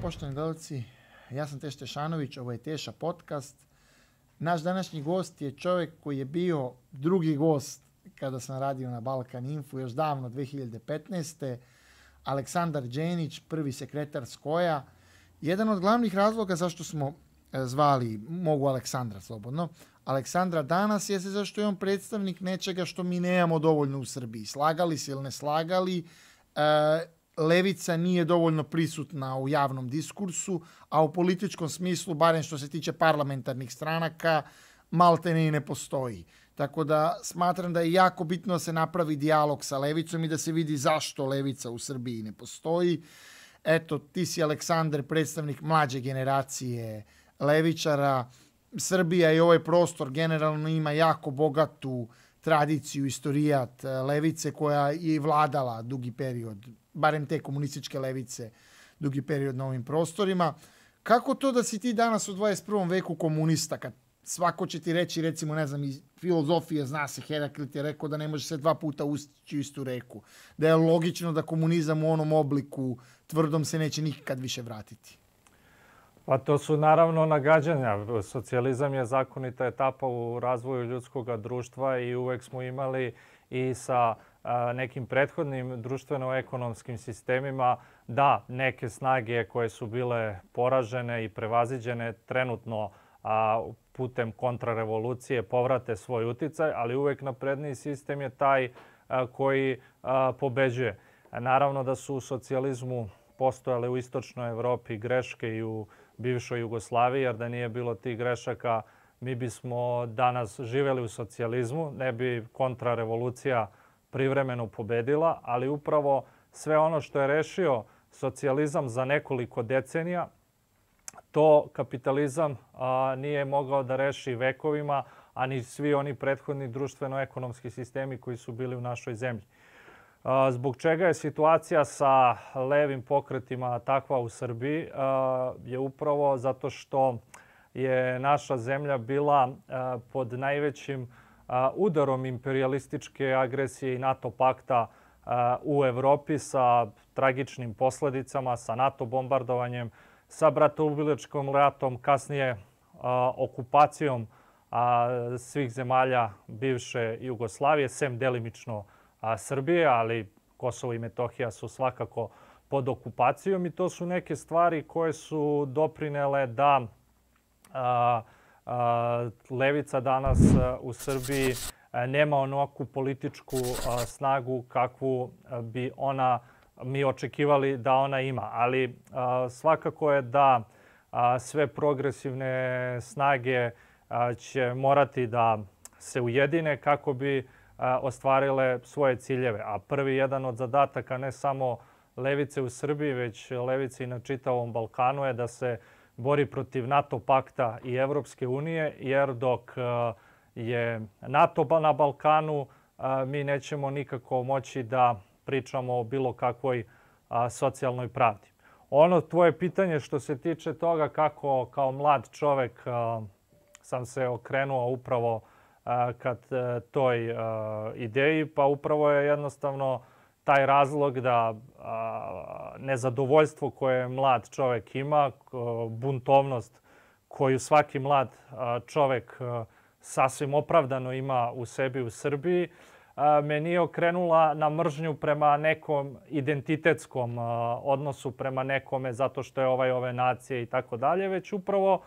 poštovani gledalci. Ja sam Teša Tešanović, ovo je Teša podcast. Naš današnji gost je čovjek koji je bio drugi gost kada sam radio na Balkan Info još davno 2015. Aleksandar Đenić, prvi sekretar SKOJ-a. Jedan od glavnih razloga zašto smo zvali, mogu Aleksandra slobodno, Aleksandra danas je zašto je on predstavnik nečega što mi nemamo dovoljno u Srbiji. Slagali se ili ne slagali, levica nije dovoljno prisutna u javnom diskursu, a u političkom smislu, barem što se tiče parlamentarnih stranaka, maltene i ne postoji. Tako da smatram da je jako bitno da se napravi dijalog sa levicom i da se vidi zašto levica u Srbiji ne postoji. Eto, ti si, Aleksandar, predstavnik mlađe generacije levičara. Srbija i ovaj prostor generalno ima jako bogatu tradiciju, istorijat levice koja je vladala dugi period, barem te komunističke levice, dugi period na ovim prostorima. Kako to da si ti danas u 21. veku komunista, kad svako će ti reći, recimo, ne znam, iz filozofije zna se, Heraklit je rekao da ne može se dva puta ustići u istu reku, da je logično da komunizam u onom obliku tvrdom se neće nikad više vratiti? Pa to su naravno nagađanja. Socijalizam je zakonita etapa u razvoju ljudskog društva i uvek smo imali i sa nekim prethodnim društveno-ekonomskim sistemima da neke snage koje su bile poražene i prevaziđene trenutno putem kontrarevolucije povrate svoj uticaj, ali uvek napredniji sistem je taj koji pobeđuje. Naravno da su u socijalizmu postojale u istočnoj Evropi greške i u bivšoj Jugoslaviji, jer da nije bilo tih grešaka mi bismo danas živjeli u socijalizmu, ne bi kontrarevolucija privremeno pobedila, ali upravo sve ono što je rešio socijalizam za nekoliko decenija, to kapitalizam nije mogao da reši vekovima, a ni svi oni prethodni društveno-ekonomski sistemi koji su bili u našoj zemlji. Zbog čega je situacija sa levim pokretima takva u Srbiji je upravo zato što je naša zemlja bila pod najvećim udarom imperialističke agresije i NATO pakta u Evropi sa tragičnim posledicama, sa NATO bombardovanjem, sa bratoubilačkom ratom, kasnije okupacijom svih zemalja bivše Jugoslavije, sem delimično Srbije, ali Kosovo i Metohija su svakako pod okupacijom i to su neke stvari koje su doprinele da levica danas u Srbiji nema onakvu političku snagu kakvu bi mi očekivali da ona ima. Ali svakako je da sve progresivne snage će morati da se ujedine kako bi ostvarile svoje ciljeve. A prvi jedan od zadataka ne samo levice u Srbiji, već levice i na čitavom Balkanu je da se bori protiv NATO pakta i Evropske unije, jer dok je NATO na Balkanu, mi nećemo nikako moći da pričamo o bilo kakvoj socijalnoj pravdi. Ono tvoje pitanje što se tiče toga kako kao mlad čovek sam se okrenuo upravo kad toj ideji, pa upravo je jednostavno taj razlog da nezadovoljstvo koje mlad čovek ima, buntovnost koju svaki mlad čovek sasvim opravdano ima u sebi u Srbiji, me nije okrenula na mržnju prema nekom identitetskom odnosu prema nekome zato što je ove nacije i tako dalje, već upravo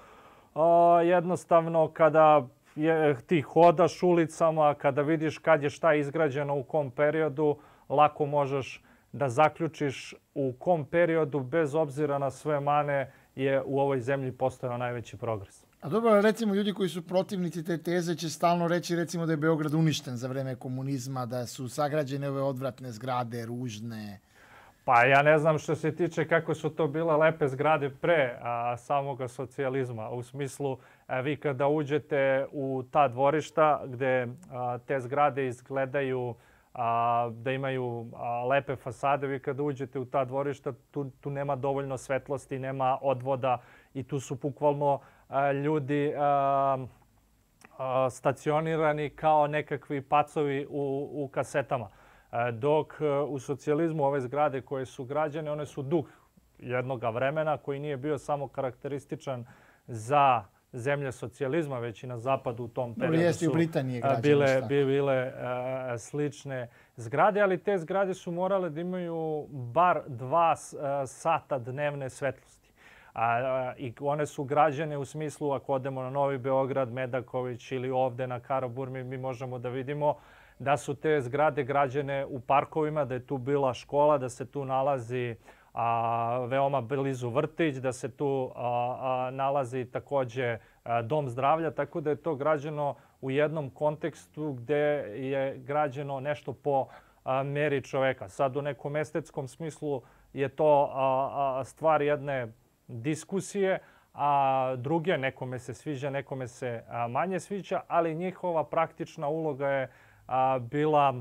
jednostavno kada ti hodaš ulicama, kada vidiš kad je šta izgrađeno u kom periodu, lako možeš da zaključiš u kom periodu, bez obzira na sve mane, je u ovoj zemlji postojao najveći progres. A dobro, recimo ljudi koji su protivnici te teze će stalno reći recimo da je Beograd uništen za vreme komunizma, da su sagrađene ove odvratne zgrade, ružne. Pa ja ne znam što se tiče kako su to bile lepe zgrade pre samoga socijalizma. U smislu, vi kada uđete u ta dvorišta gde te zgrade izgledaju da imaju lepe fasade, vi kada uđete u ta dvorišta, tu nema dovoljno svetlosti, nema odvoda i tu su bukvalno ljudi stacionirani kao nekakvi pacovi u kasetama. Dok u socijalizmu ove zgrade koje su građene, one su duh jednoga vremena koji nije bio samo karakterističan za zemlje socijalizma, već i na zapadu u tom periodu su bile slične zgrade, ali te zgrade su morale da imaju bar 2 sata dnevne svetlosti. I one su građene u smislu, ako odemo na Novi Beograd, Medaković ili ovde na Karaburmi, mi možemo da vidimo da su te zgrade građene u parkovima, da je tu bila škola, da se tu nalazi veoma blizu vrtić, da se tu nalazi takođe dom zdravlja, tako da je to građeno u jednom kontekstu gde je građeno nešto po meri čoveka. Sad u nekom estetskom smislu je to stvar jedne diskusije, a druge, nekome se sviđa, nekome se manje sviđa, ali njihova praktična uloga je bila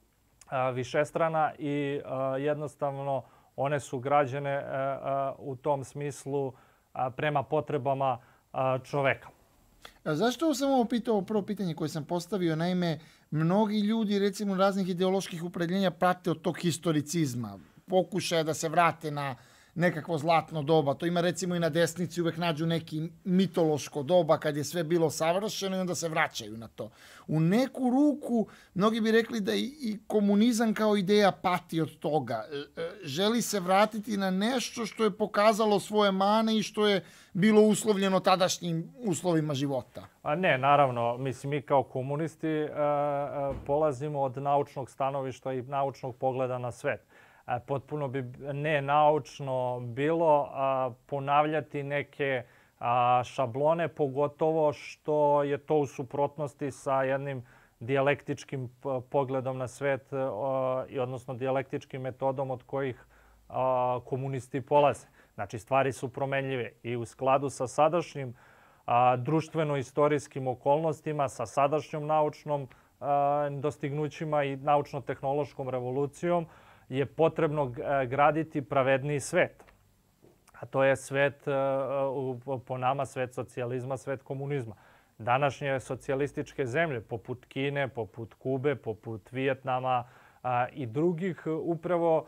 višestrana i jednostavno one su građene u tom smislu prema potrebama čoveka. Zašto sam ovo pitao, prvo pitanje koje sam postavio? Naime, mnogi ljudi, recimo raznih ideoloških opredeljenja, prate od tog historicizma. Pokušaja da se vrate na nekakvo zlatno doba. To ima recimo i na desnici, uvek nađu neki mitološko doba kad je sve bilo savršeno i onda se vraćaju na to. U neku ruku, mnogi bi rekli da i komunizam kao ideja pati od toga. Želi se vratiti na nešto što je pokazalo svoje mane i što je bilo uslovljeno tadašnjim uslovima života. Ne, naravno. Mislim, mi kao komunisti polazimo od naučnog stanovišta i naučnog pogleda na svet. Potpuno bi nenaučno bilo ponavljati neke šablone, pogotovo što je to u suprotnosti sa jednim dijalektičkim pogledom na svet, odnosno dijalektičkim metodom od kojih komunisti polaze. Znači, stvari su promenljive i u skladu sa sadašnjim društveno-istorijskim okolnostima, sa sadašnjom naučnom dostignućima i naučno-tehnološkom revolucijom, je potrebno graditi pravedniji svet. A to je svet, po nama, svet socijalizma, svet komunizma. Današnje socijalističke zemlje, poput Kine, poput Kube, poput Vijetnama i drugih, upravo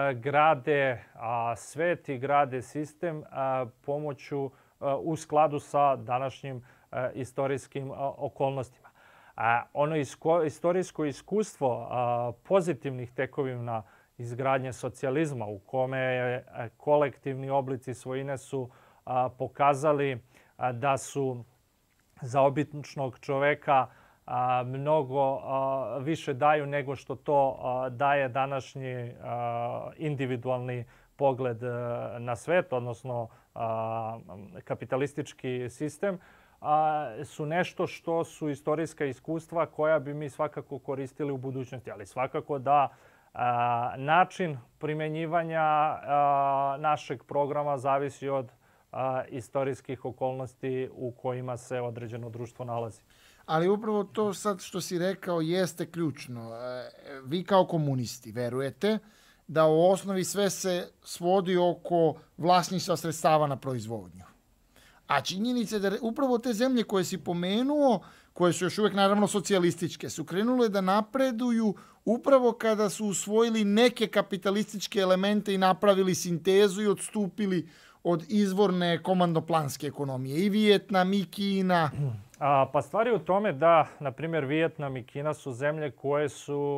grade svet i grade sistem pomoću u skladu sa današnjim istorijskim okolnostima. Ono istorijsko iskustvo pozitivnih tekovina izgradnje socijalizma u kome kolektivni oblici svojine su pokazali da su za običnog čoveka mnogo više daju nego što to daje današnji individualni pogled na svet, odnosno kapitalistički sistem, su nešto što su istorijska iskustva koja bi mi svakako koristili u budućnosti. Ali svakako da način primenjivanja našeg programa zavisi od istorijskih okolnosti u kojima se određeno društvo nalazi. Ali upravo to sad što si rekao jeste ključno. Vi kao komunisti verujete da u osnovi sve se svodi oko vlasništva sredstava na proizvodnju. A činjenica je da upravo te zemlje koje si pomenuo, koje su još uvek naravno socijalističke, su krenule da napreduju upravo kada su usvojili neke kapitalističke elemente i napravili sintezu i odstupili od izvorne komandoplanske ekonomije. I Vijetnam i Kina. Pa stvar je u tome da, na primjer, Vijetnam i Kina su zemlje koje su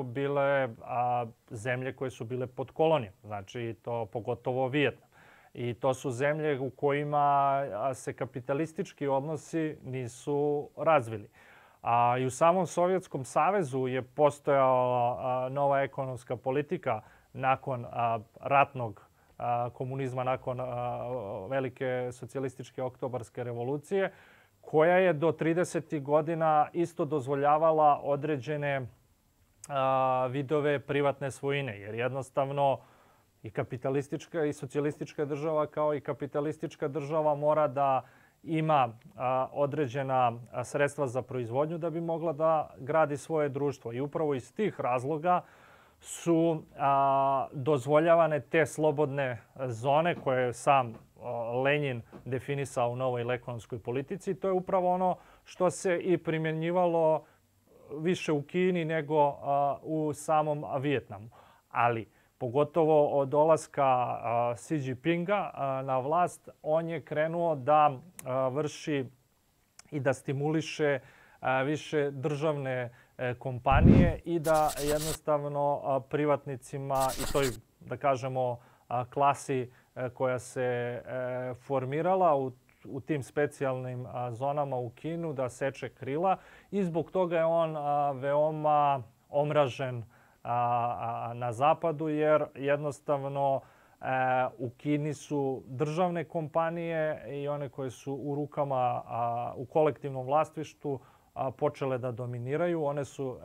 bile pod kolonijom. Znači, to pogotovo Vijetnam. I to su zemlje u kojima se kapitalistički odnosi nisu razvili. I u samom Sovjetskom savezu je postojala nova ekonomska politika nakon ratnog komunizma, nakon velike socijalističke oktobarske revolucije, koja je do 30. godina isto dozvoljavala određene vidove privatne svojine, jer jednostavno i kapitalistička i socijalistička država kao i kapitalistička država mora da ima određena sredstva za proizvodnju da bi mogla da gradi svoje društvo. I upravo iz tih razloga su dozvoljavane te slobodne zone koje je sam Lenin definisao u novoj ekonomskoj politici. To je upravo ono što se i primjenjivalo više u Kini nego u samom Vijetnamu. Ali pogotovo od dolaska Xi Jinpinga na vlast, on je krenuo da vrši i da stimuliše više državne kompanije i da jednostavno privatnicima i toj, da kažemo, klasi koja se formirala u tim specijalnim zonama u Kinu da seče krila i zbog toga je on veoma omražen na zapadu jer jednostavno u Kini su državne kompanije i one koje su u rukama, u kolektivnom vlasništvu počele da dominiraju. One su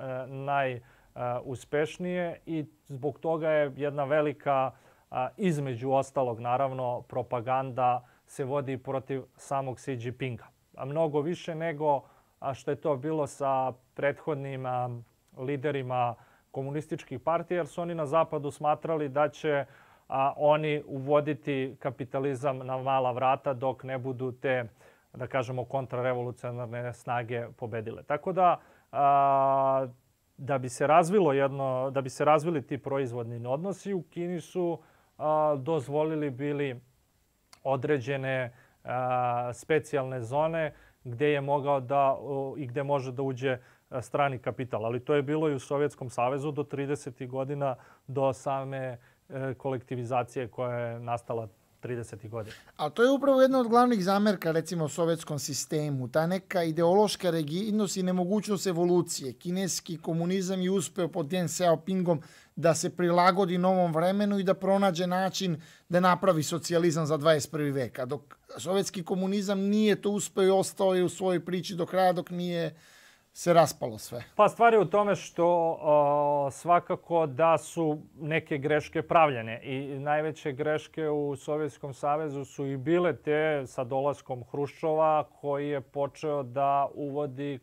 najuspešnije i zbog toga je jedna velika, između ostalog naravno, propaganda se vodi protiv samog Xi Jinpinga. A mnogo više nego što je to bilo sa prethodnim liderima komunističkih partija, jer su oni na zapadu smatrali da će oni uvoditi kapitalizam na mala vrata dok ne budu te, da kažemo, kontrarevolucionarne snage pobedile. Tako da, da bi se razvili ti proizvodni odnosi, u Kini su dozvolili bili određene specijalne zone gdje je mogao i gdje može da uđe strani kapital. Ali to je bilo i u Sovjetskom savezu do 30. godina, do same kolektivizacije koja je nastala 30. godina. A to je upravo jedna od glavnih zamerka, recimo, u sovjetskom sistemu. Ta neka ideološka rigidnost i nemogućnost evolucije. Kineski komunizam je uspeo pod Deng Xiaopingom da se prilagodi novom vremenu i da pronađe način da napravi socijalizam za 21. veka. Dok sovjetski komunizam nije to uspeo i ostao je u svojoj priči do kraja dok nije se raspalo sve. Pa stvar je u tome što svakako da su neke greške pravljene i najveće greške u Sovjetskom savezu su i bile te sa dolaskom Hruščova koji je počeo da uvodi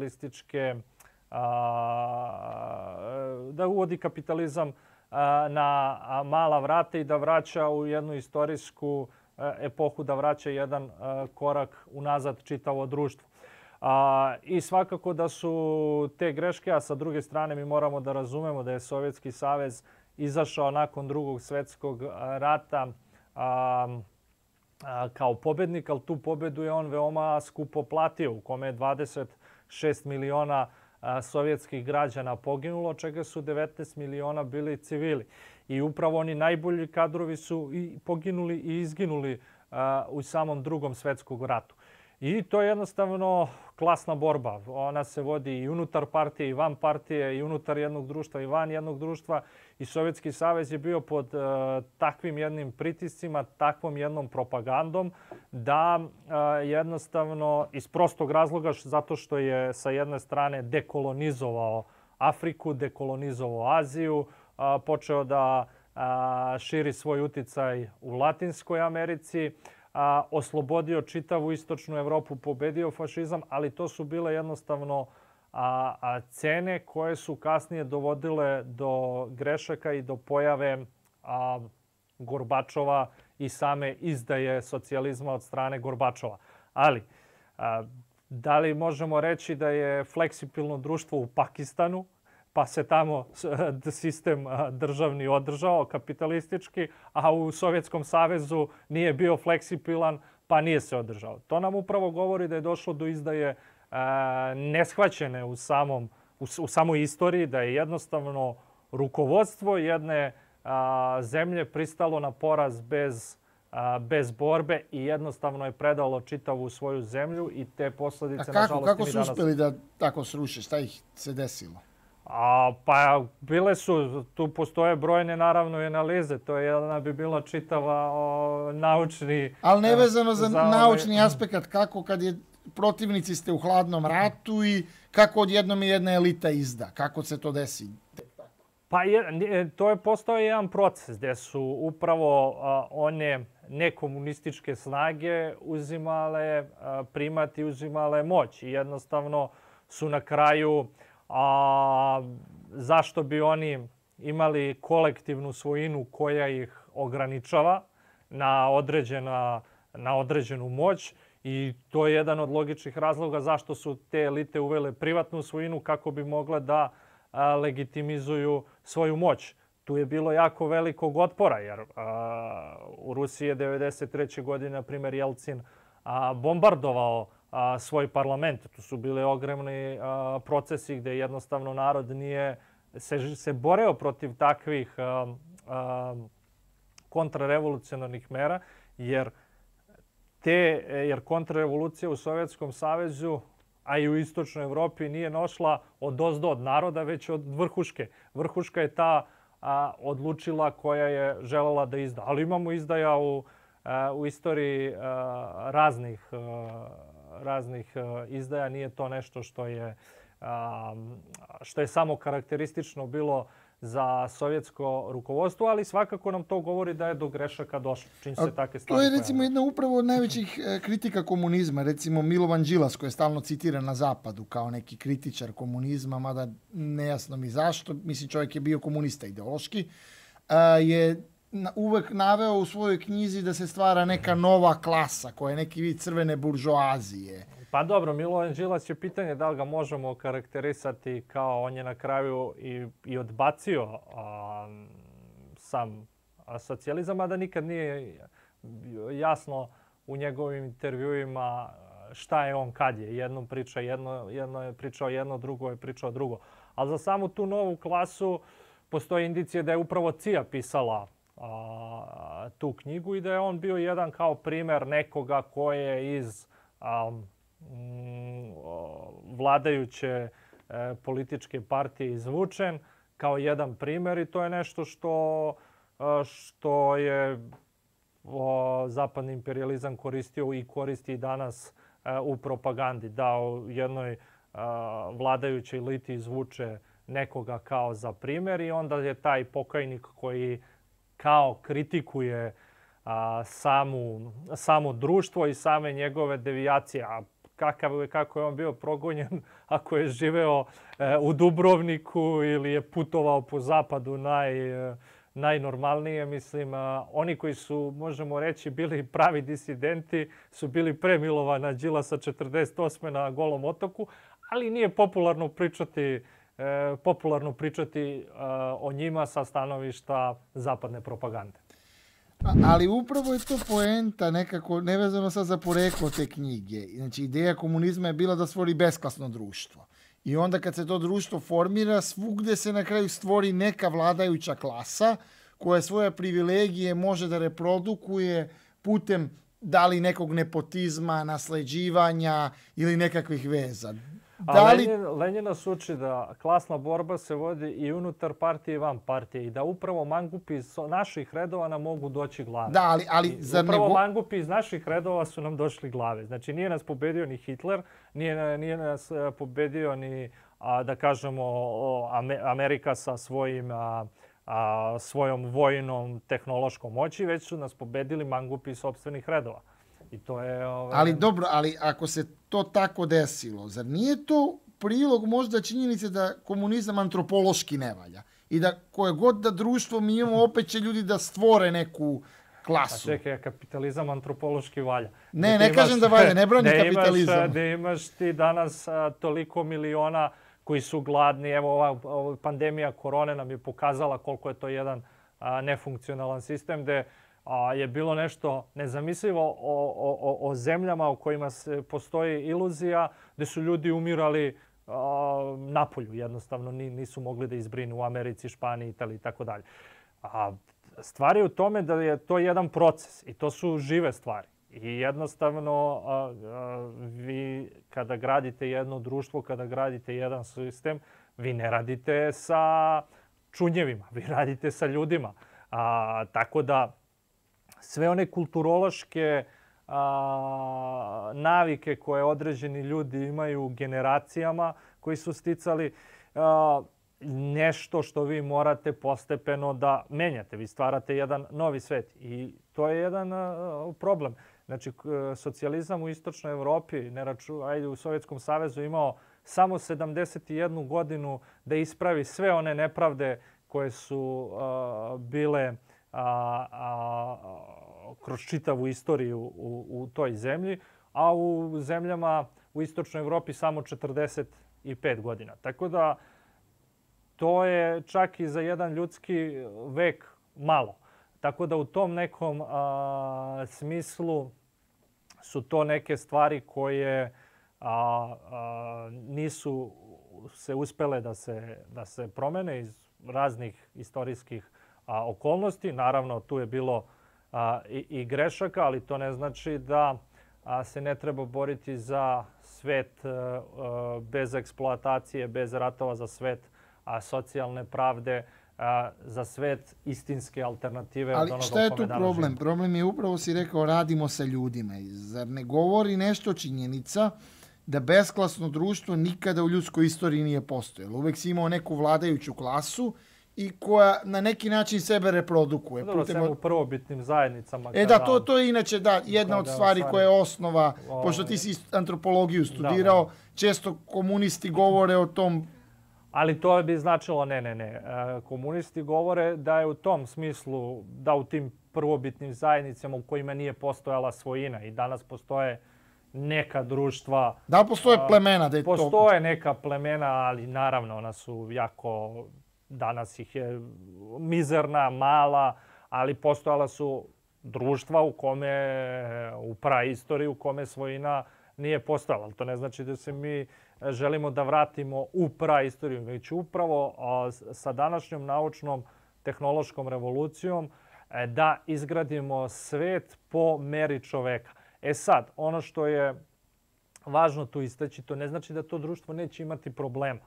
kapitalizam na mala vrata i da vraća u jednu istorijsku epohu, da vraća jedan korak unazad čitavo društvo. I svakako da su te greške, a sa druge strane mi moramo da razumemo da je Sovjetski savez izašao nakon Drugog svjetskog rata kao pobednik, ali tu pobedu je on veoma skupo platio, u kome je 26 miliona sovjetskih građana poginulo, od čega su 19 miliona bili civili. I upravo oni najbolji kadrovi su i poginuli i izginuli u samom Drugom svjetskom ratu. I to je jednostavno klasna borba. Ona se vodi i unutar partije, i van partije, i unutar jednog društva, i van jednog društva. I Sovjetski savez je bio pod takvim jednim pritiscima, takvom jednom propagandom, da jednostavno iz prostog razloga zato što je sa jedne strane dekolonizovao Afriku, dekolonizovao Aziju, počeo da širi svoj uticaj u Latinskoj Americi, oslobodio čitavu istočnu Evropu, pobedio fašizam, ali to su bile jednostavno cene koje su kasnije dovodile do grešaka i do pojave Gorbačova i same izdaje socijalizma od strane Gorbačova. Ali, da li možemo reći da je fleksibilno društvo u Pakistanu, pa se tamo sistem državni održao, kapitalistički, a u Sovjetskom savezu nije bio fleksibilan, pa nije se održao. To nam upravo govori da je došlo do izdaje neshvaćene u samoj istoriji, da je jednostavno rukovodstvo jedne zemlje pristalo na poraz bez borbe i jednostavno je predalo čitavu svoju zemlju i te posljedice, nažalost, kako su uspjeli da tako sruše? Šta ih se desilo? Pa bile su, tu postoje brojne naravno analize, to je jedna bi bila čitava naučni... Ali nevezano za naučni aspekt, kako kad je protivnici ste u hladnom ratu i kako odjednom je jedna elita izda, kako se to desi? Pa to je postao jedan proces gdje su upravo one nekomunističke snage uzimale primat i uzimale moć i jednostavno su na kraju... zašto bi oni imali kolektivnu svojinu koja ih ograničava na određenu moć i to je jedan od logičnih razloga zašto su te elite uvele privatnu svojinu kako bi mogle da legitimizuju svoju moć. tu je bilo jako velikog otpora, jer u Rusiji je 1993. godine, na primjer, Jelcin bombardovao svoj parlament. Tu su bili ogromni procesi gdje jednostavno narod nije se boreo protiv takvih kontrarevolucionarnih mera, jer kontrarevolucija u Sovjetskom savezu, a i u Istočnoj Evropi nije nošla odozdo od naroda, već od vrhuške. Vrhuška je ta odlučila koja je želela da izda. Ali imamo izdaja u istoriji raznih izdaja. Nije to nešto što je samo karakteristično bilo za sovjetsko rukovodstvo, ali svakako nam to govori da je do grešaka došlo. Čim se takve stvari to je recimo jedna upravo od najvećih kritika komunizma. Recimo Milovan Đilas, koji je stalno citiran na zapadu kao neki kritičar komunizma, mada nejasno mi zašto, mislim čovjek je bio komunista ideološki, je uvek naveo u svojoj knjizi da se stvara neka nova klasa koja je neki vid crvene buržoazije. Pa dobro, Milovan Đilas je pitanje da li ga možemo karakterisati kao on je na kraju i odbacio sam socijalizam, a da nikad nije jasno u njegovim intervjuima šta je on kad je. Jednom priča jedno je pričao jedno, drugo je pričao drugo. Ali za samu tu novu klasu postoje indicije da je upravo CIA pisala tu knjigu i da je on bio jedan kao primjer nekoga ko je iz vladajuće političke partije izvučen kao jedan primjer i to je nešto što je zapadni imperializam koristio i koristi i danas u propagandi. Da u jednoj vladajućoj eliti izvuče nekoga kao za primjer i onda je taj pokajnik koji kao kritikuje samo društvo i same njegove devijacije. A kako je on bio progonjen ako je živeo u Dubrovniku ili je putovao po zapadu najnormalnije. Mislim, oni koji su, možemo reći, bili pravi disidenti su bili pre Milovana Đilasa 1948. na Golom otoku, ali nije popularno pričati o njima sa stanovišta zapadne propagande. Ali upravo je to poenta nekako, nevezano sad za poreklo te knjige. Znači, ideja komunizma je bila da stvori besklasno društvo. I onda kad se to društvo formira, svugde se na kraju stvori neka vladajuća klasa koja svoje privilegije može da reprodukuje putem da li nekog nepotizma, nasleđivanja ili nekakvih veza. Lenin nas uči da klasna borba se vodi i unutar partije i van partije i da upravo mangupi iz naših redova nam mogu doći glave. Da, ali mangupi iz naših redova su nam došli glave. Znači nije nas pobedio ni Hitler, nije nas pobedio ni, da kažemo, Amerika sa svojom vojnom tehnološkom moći, već su nas pobedili mangupi iz sopstvenih redova. I to je, Ali dobro, ali ako se to tako desilo, zar nije to prilog možda činjenice da komunizam antropološki ne valja? I da koje god da društvo mi imamo, opet će ljudi da stvore neku klasu. A čekaj, kapitalizam antropološki valja. Ne kažem da valja, ne brani kapitalizam. Da imaš ti danas toliko miliona koji su gladni. Evo, ova pandemija korone nam je pokazala koliko je to jedan nefunkcionalan sistem gde je bilo nešto nezamislivo o zemljama u kojima postoji iluzija, gde su ljudi umirali napolju. Jednostavno nisu mogli da izbrinu u Americi, Španiji, Italiji i tako dalje. Stvar je u tome da je to jedan proces i to su žive stvari. I jednostavno vi kada gradite jedno društvo, kada gradite jedan sistem, vi ne radite sa čunjevima, vi radite sa ljudima. Tako da sve one kulturološke navike koje određeni ljudi imaju generacijama koji su sticali, nešto što vi morate postepeno da menjate. Vi stvarate jedan novi svet i to je jedan problem. Znači, socijalizam u Istočnoj Evropi, u Sovjetskom savezu, imao samo 71 godinu da ispravi sve one nepravde koje su bile kroz čitavu istoriju u toj zemlji, a u zemljama u Istočnoj Evropi samo 45 godina. Tako da to je čak i za jedan ljudski vek malo. Tako da u tom nekom smislu su to neke stvari koje nisu se uspele da se promene iz raznih istorijskih okolnosti. Naravno, tu je bilo i grešaka, ali to ne znači da se ne treba boriti za svet bez eksploatacije, bez ratova, za svet socijalne pravde, za svet istinske alternative od onoga ali šta je tu problem? Živimo. Problem je upravo, si rekao, radimo sa ljudima. Zar ne govori nešto činjenica da besklasno društvo nikada u ljudskoj istoriji nije postojalo? Uvek si imao neku vladajuću klasu i koja na neki način sebe reprodukuje. Dobro, sem u prvobitnim zajednicama. To je inače jedna od stvari koja je osnova, pošto ti si antropologiju studirao, često komunisti govore o tom. Ali to bi značilo ne. Komunisti govore da je u tom smislu, da u tim prvobitnim zajednicama u kojima nije postojala svojina i danas postoje neka društva. Da, postoje plemena. Postoje neka plemena, ali naravno ona su jako, danas ih je mizerna, mala, ali postojala su društva u kome, u praistoriji, u kome svojina nije postojala. Ali to ne znači da se mi želimo da vratimo u praistoriju, već upravo sa današnjom naučnom tehnološkom revolucijom da izgradimo svet po meri čoveka. Sad, ono što je važno tu istaći, to ne znači da to društvo neće imati problema,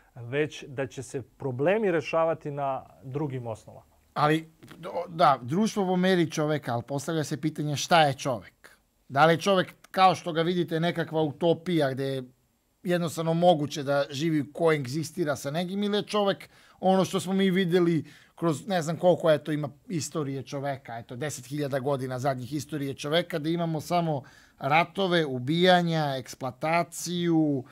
već da će se problemi rešavati na drugim osnovama. Ali, da, društvo po meri čoveka, ali postavlja se pitanje šta je čovek? Da li je čovek, kao što ga vidite, nekakva utopija gde je jednostavno moguće da živi, koegzistira sa nekim, ili je čovek ono što smo mi videli kroz ne znam koliko ima istorije čoveka, 10.000 godina zadnjih istorije čoveka, da imamo samo ratove, ubijanja, eksploataciju,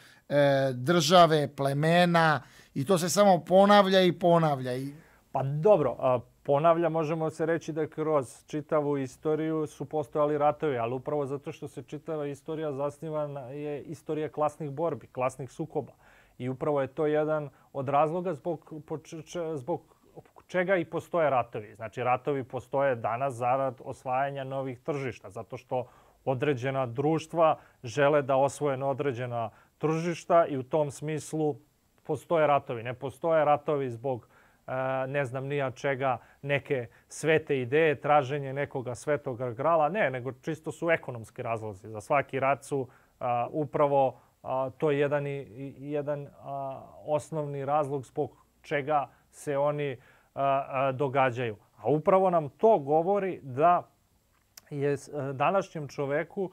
države, plemena i to se samo ponavlja i ponavlja. Pa dobro, ponavlja, možemo se reći da kroz čitavu istoriju su postojali ratovi, ali upravo zato što se čitava istorija zasniva je istorija klasnih borbi, klasnih sukoba. I upravo je to jedan od razloga zbog čega i postoje ratovi. Znači, ratovi postoje danas zarad osvajanja novih tržišta, zato što određena društva žele da osvoje određena tržišta i u tom smislu postoje ratovi. Ne postoje ratovi zbog ne znam nija čega, neke svete ideje, traženje nekoga svetoga grala. Ne, nego čisto su ekonomski razlozi. Za svaki rat su upravo to je jedan osnovni razlog zbog čega se oni događaju. A upravo nam to govori da je današnjem čoveku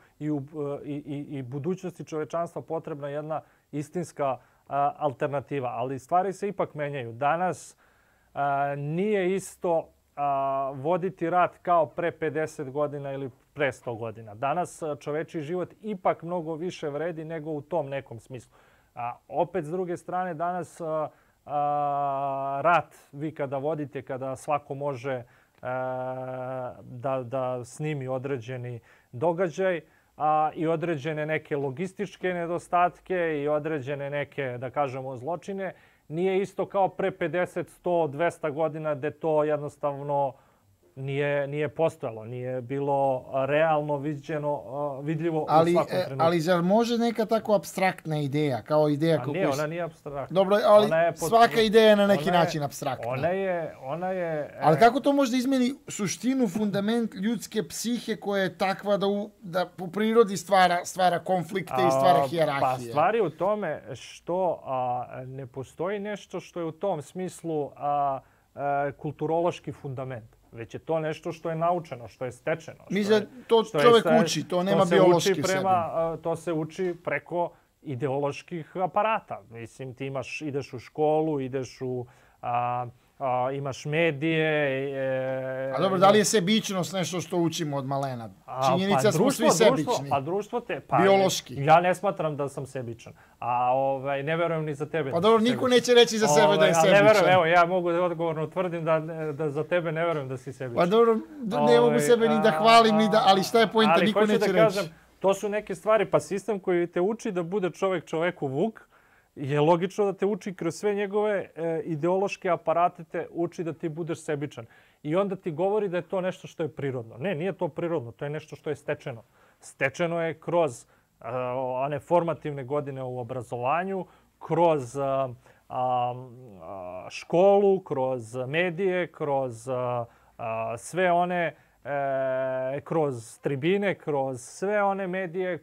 i budućnosti čovečanstva potrebna jedna istinska alternativa. Ali stvari se ipak menjaju. Danas nije isto voditi rat kao pre 50 godina ili pre 100 godina. Danas čovečiji život ipak mnogo više vredi nego u tom nekom smislu. Opet, s druge strane, danas rat vi kada vodite, kada svako može da snimi određeni događaj i određene neke logističke nedostatke i određene neke, da kažemo, zločine, nije isto kao pre 50, 100, 200 godina gde to jednostavno nije postojalo, nije bilo realno vidljivo u svakom trenutku. Ali zar može neka tako apstraktna ideja, kao ideja... Ne, ona nije apstraktna. Dobro, ali svaka ideja je na neki način apstraktna. Ona je... Ali kako to može da izmeni suštinu, fundament ljudske psihe koja je takva da po prirodi stvara konflikte i stvara hijerarhije? Pa stvar je u tome što ne postoji nešto što je u tom smislu kulturološki fundament. Već je to nešto što je naučeno, što je stečeno. To čovjek uči, to nema biološki sebi. To se uči preko ideoloških aparata. Mislim, ti ideš u školu, imaš medije. A dobro, da li je sebičnost nešto što učimo od malena? Činjenica smo svi sebični. Pa društvo te... Biološki. Ja ne smatram da sam sebičan. Ne verujem ni za tebe. Pa dobro, niko neće reći za sebe da je sebičan. Ne verujem, evo, ja mogu odgovorno tvrdim da za tebe ne verujem da si sebičan. Pa dobro, ne mogu sebe ni da hvalim, ali šta je poenta, niko neće reći. To su neke stvari, pa sistem koji te uči da bude čovek čoveku vuk, je logično da te uči kroz sve njegove ideološke aparate, te uči da ti budeš sebičan. I onda ti govori da je to nešto što je prirodno. Ne, nije to prirodno, to je nešto što je stečeno. Stečeno je kroz one formativne godine u obrazovanju, kroz školu, kroz medije, kroz sve one, kroz tribine, kroz sve one medije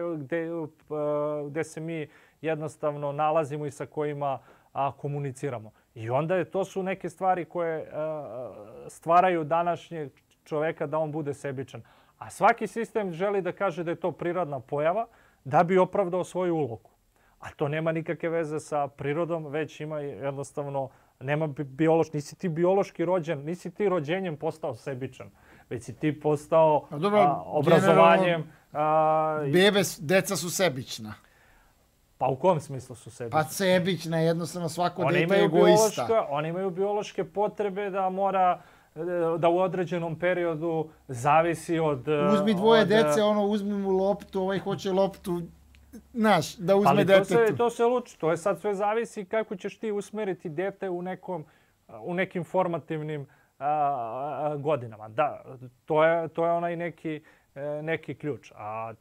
gde se mi jednostavno nalazimo i sa kojima komuniciramo. I onda to su neke stvari koje stvaraju današnjeg čoveka da on bude sebičan. A svaki sistem želi da kaže da je to prirodna pojava da bi opravdao svoju ulogu. A to nema nikakve veze sa prirodom, već ima jednostavno, nisi ti biološki rođen, nisi ti rođenjem postao sebičan, već si ti postao obrazovanjem. Deca su sebična. Pa u kom smislu su sebični? Pa sebična, jednostavno svako dete je egoista. Oni imaju biološke potrebe da u određenom periodu zavisi od... Uzmi dvoje dece, uzmi mu loptu, ovaj hoće loptu, znaš, da uzme detetu. Ali to se luči, to je sad sve zavisi kako ćeš ti usmeriti dete u nekim formativnim godinama. Da, to je onaj neki ključ. A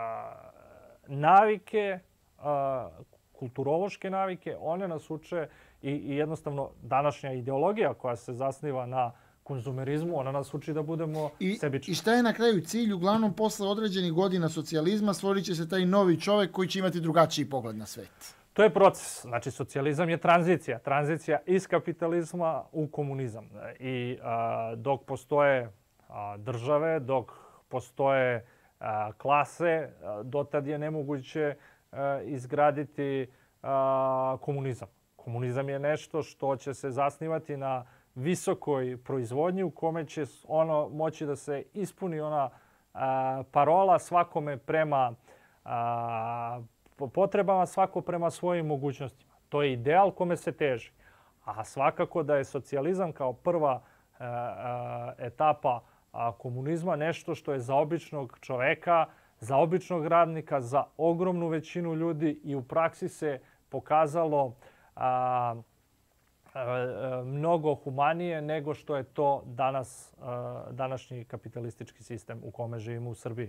navike, kulturološke navike, one nas uče i jednostavno današnja ideologija koja se zasniva na konzumerizmu, ona nas uči da budemo sebični. I šta je na kraju cilj? Uglavnom, posle određenih godina socijalizma stvorit će se taj novi čovek koji će imati drugačiji pogled na svet. To je proces. Znači, socijalizam je tranzicija. Tranzicija iz kapitalizma u komunizam. I dok postoje države, dok postoje klase, dotad je nemoguće izgraditi komunizam. Komunizam je nešto što će se zasnivati na visokoj proizvodnji u kome će moći da se ispuni ona parola svakome prema potrebama, svako prema svojim mogućnostima. To je ideal kome se teži. A svakako da je socijalizam kao prva etapa komunizma nešto što je za običnog čoveka, za običnog radnika, za ogromnu većinu ljudi i u praksi se pokazalo mnogo humanije nego što je to današnji kapitalistički sistem u kome živimo u Srbiji.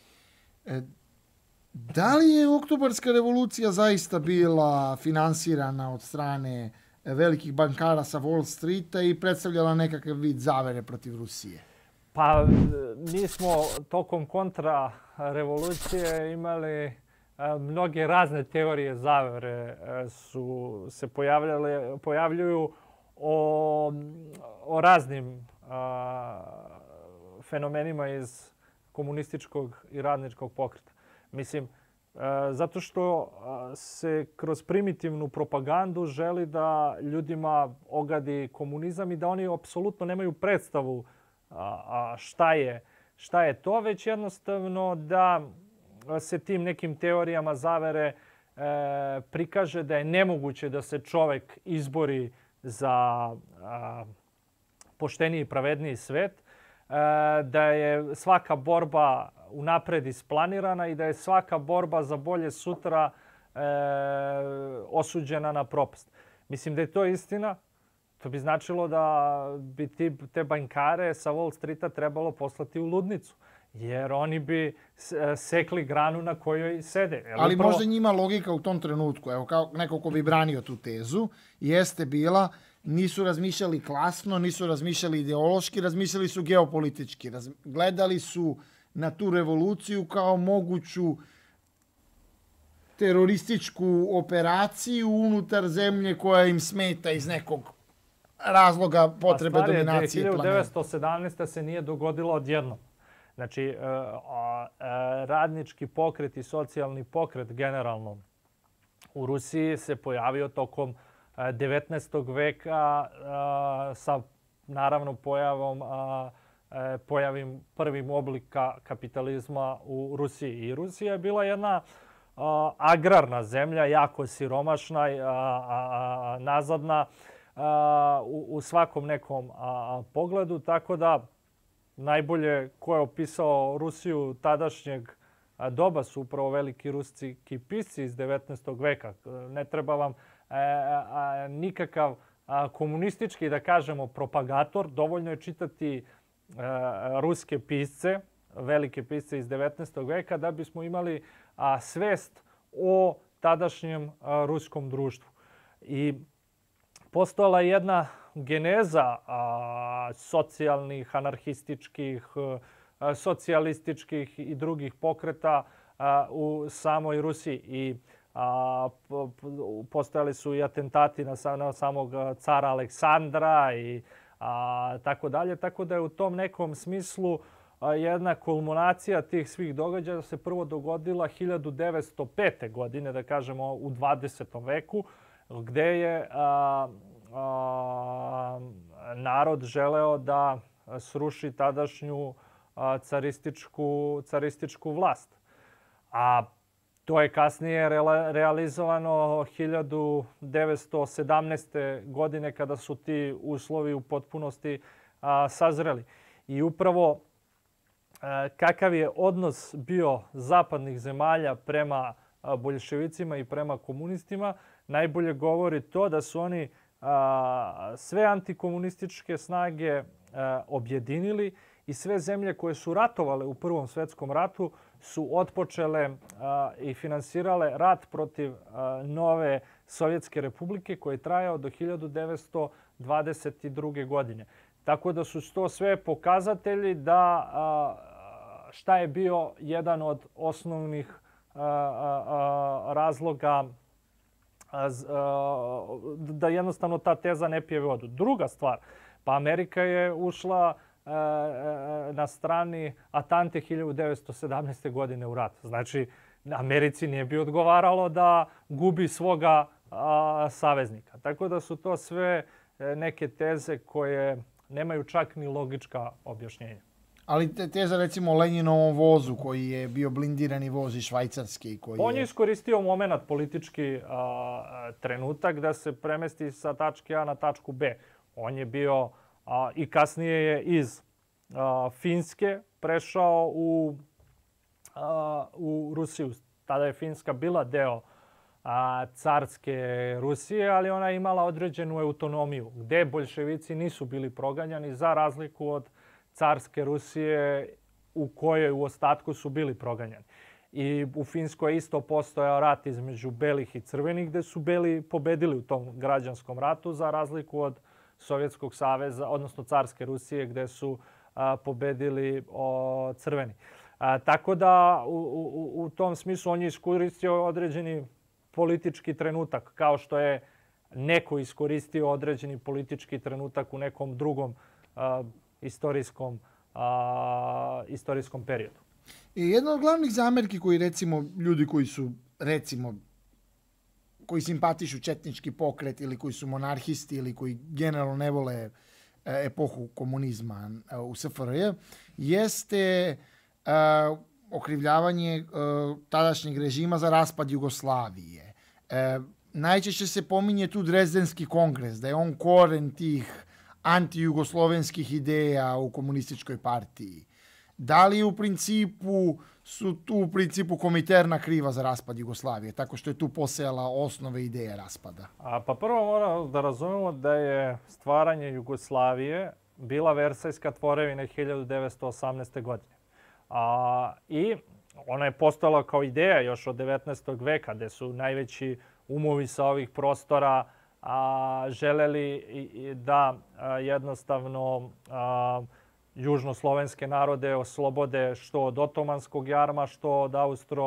Da li je Oktobarska revolucija zaista bila finansirana od strane velikih bankara sa Wall Streeta i predstavljala nekakav vid zavere protiv Rusije? Pa mi smo tokom kontrarevolucije imali mnoge razne teorije zavere su se pojavljuju o raznim fenomenima iz komunističkog i radničkog pokreta. Mislim, zato što se kroz primitivnu propagandu želi da ljudima ogadi komunizam i da oni apsolutno nemaju predstavu šta je to, već jednostavno da se tim nekim teorijama zavere prikaže da je nemoguće da se čovek izbori za pošteniji i pravedniji svet, da je svaka borba unapred isplanirana i da je svaka borba za bolje sutra osuđena na propast. Mislim da je to istina. To bi značilo da bi te bankare sa Wall Streeta trebalo poslati u ludnicu. Jer oni bi sekli granu na kojoj sede. Ali možda njima logika u tom trenutku, evo kao neko ko bi branio tu tezu, jeste bila nisu razmišljali klasno, nisu razmišljali ideološki, razmišljali su geopolitički. Gledali su na tu revoluciju kao moguću terorističku operaciju unutar zemlje koja im smeta iz nekog razloga potrebe dominacije planeta. 1917. se nije dogodilo odjednom. Znači, radnički pokret i socijalni pokret generalno u Rusiji se pojavio tokom 19. veka sa naravno pojavim prvim oblika kapitalizma u Rusiji. I Rusija je bila jedna agrarna zemlja, jako siromašna, nazadna u svakom nekom pogledu, tako da najbolje ko je opisao Rusiju tadašnjeg doba su upravo veliki ruski pisci iz 19. veka. Ne treba vam nikakav komunistički, da kažemo, propagator. Dovoljno je čitati ruske pisce, velike pisce iz 19. veka, da bismo imali svest o tadašnjem ruskom društvu. I postojala je jedna geneza socijalnih, anarhističkih, socijalističkih i drugih pokreta u samoj Rusiji. I postojali su i atentati na samog cara Aleksandra i tako dalje. Tako da je u tom nekom smislu jedna kulminacija tih svih događaja se prvo dogodila 1905. godine, da kažemo u 20. veku, gde je narod želeo da sruši tadašnju carističku vlast. A to je kasnije realizovano 1917. godine kada su ti uslovi u potpunosti sazreli. I upravo kakav je odnos bio zapadnih zemalja prema boljševicima i prema komunistima, najbolje govori to da su oni sve antikomunističke snage objedinili i sve zemlje koje su ratovale u Prvom svjetskom ratu su otpočele i finansirale rat protiv nove Sovjetske republike koji je trajao do 1922. godine. Tako da su to sve pokazatelji da šta je bio jedan od osnovnih razloga da jednostavno ta teza ne pije vodu. Druga stvar, pa Amerika je ušla na strani Atante 1917. godine u rat. Znači, Americi nije bi odgovaralo da gubi svoga saveznika. Tako da su to sve neke teze koje nemaju čak ni logička objašnjenja. Ali teza recimo o Lenjinovom vozu koji je bio blindirani voz iz Švajcarske. On je iskoristio moment, politički trenutak da se premesti sa tačke A na tačku B. On je bio i kasnije je iz Finske prešao u Rusiju. Tada je Finska bila deo carske Rusije, ali ona je imala određenu autonomiju, gde boljševici nisu bili proganjani za razliku od carske Rusije u kojoj u ostatku su bili proganjani. I u Finskoj je isto postojao rat između belih i crvenih, gde su beli pobedili u tom građanskom ratu za razliku od Sovjetskog saveza, odnosno carske Rusije, gde su pobedili crveni. Tako da u tom smislu on je iskoristio određeni politički trenutak, kao što je neko iskoristio određeni politički trenutak u nekom drugom istorijskom periodu. I jedna od glavnih zamerki koji recimo ljudi koji su koji simpatišu četnički pokret ili koji su monarhisti ili koji generalno ne vole epohu komunizma u SFRJ jeste okrivljavanje tadašnjeg režima za raspad Jugoslavije. Najčešće se pominje tu Drezdenski kongres, da je on koren tih antijugoslovenskih ideja u komunističkoj partiji. Da li su tu u principu Kominterna kriva za raspad Jugoslavije, tako što je tu posejala osnove ideje raspada? Pa prvo moramo da razumemo da je stvaranje Jugoslavije bila Versajska tvorevina 1918. godine. I ona je postojala kao ideja još od 19. veka, gde su najveći umovi sa ovih prostora želeli da jednostavno južnoslovenske narode oslobode što od otomanskog jarma, što od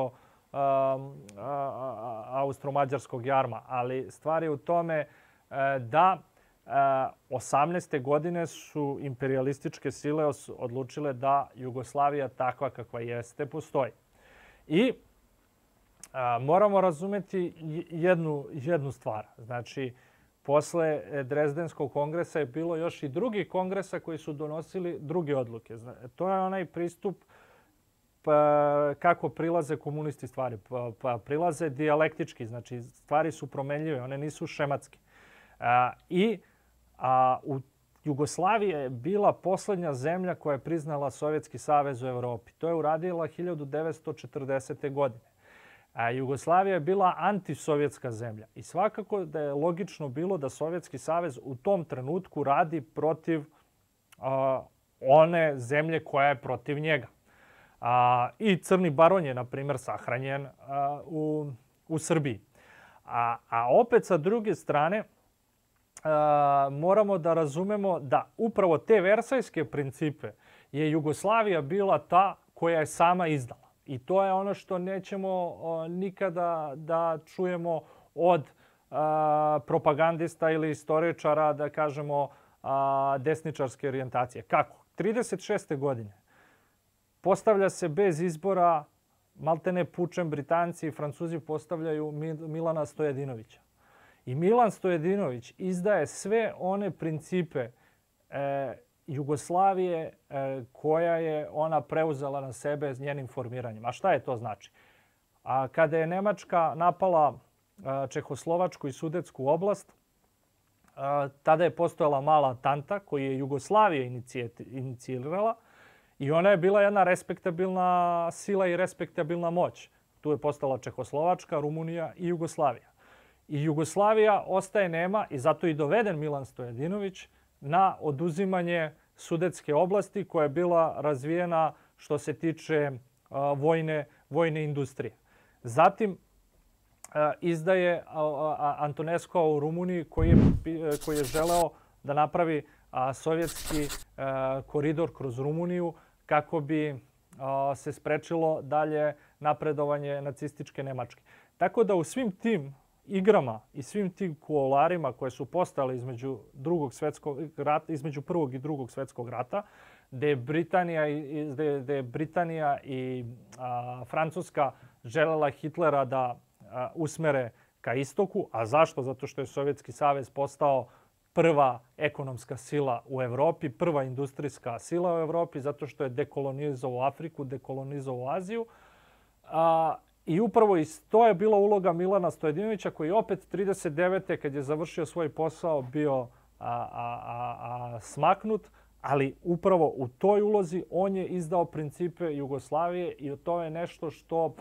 austro-mađarskog jarma. Ali stvar je u tome da 18. godine su imperialističke sile odlučile da Jugoslavija takva kakva jeste postoji. I moramo razumeti jednu stvar. Znači, posle Drezdenskog kongresa je bilo još i drugih kongresa koji su donosili druge odluke. To je onaj pristup kako prilaze komunisti stvari. Prilaze dijalektički, znači stvari su promenljive, one nisu šematske. I Jugoslavija je bila posljednja zemlja koja je priznala Sovjetski savez u Europi. To je uradila 1940. godine. A Jugoslavija je bila antisovjetska zemlja. I svakako da je logično bilo da Sovjetski savez u tom trenutku radi protiv one zemlje koja je protiv njega. I Crni baron je, na primjer, sahranjen u Srbiji. A opet sa druge strane moramo da razumemo da upravo te versajske principe je Jugoslavija bila ta koja je sama izdala. I to je ono što nećemo nikada da čujemo od propagandista ili istoričara, da kažemo, desničarske orijentacije. Kako? 36. godine postavlja se bez izbora, maltene pučem, Britanci i Francuzi postavljaju Milana Stojadinovića. I Milan Stojadinović izdaje sve one principe Jugoslavije koja je ona preuzela na sebe s njenim formiranjem. A šta je to znači? Kada je Nemačka napala Čehoslovačku i Sudetsku oblast, tada je postojala mala Tanta koju je Jugoslavija inicirala i ona je bila jedna respektabilna sila i respektabilna moć. Tu je postala Čehoslovačka, Rumunija i Jugoslavija. I Jugoslavija ostaje nema i zato i doveden Milan Stojadinović na oduzimanje Sudetske oblasti koja je bila razvijena što se tiče vojne industrije. Zatim izdaje Antonescu u Rumuniji koji je želeo da napravi sovjetski koridor kroz Rumuniju kako bi se sprečilo dalje napredovanje nacističke Nemačke. Tako da u svim tim igrama i svim tim kuloarima koje su postale između Prvog i Drugog svjetskog rata, gdje je Britanija i Francuska želela Hitlera da usmere ka istoku. A zašto? Zato što je Sovjetski savez postao prva ekonomska sila u Europi, prva industrijska sila u Europi, zato što je dekolonizovao Afriku, dekolonizovao Aziju. I upravo to je bila uloga Milana Stojadinovića koji je opet 1939. kad je završio svoj posao bio smaknut, ali upravo u toj ulozi on je izdao principe Jugoslavije i to je nešto što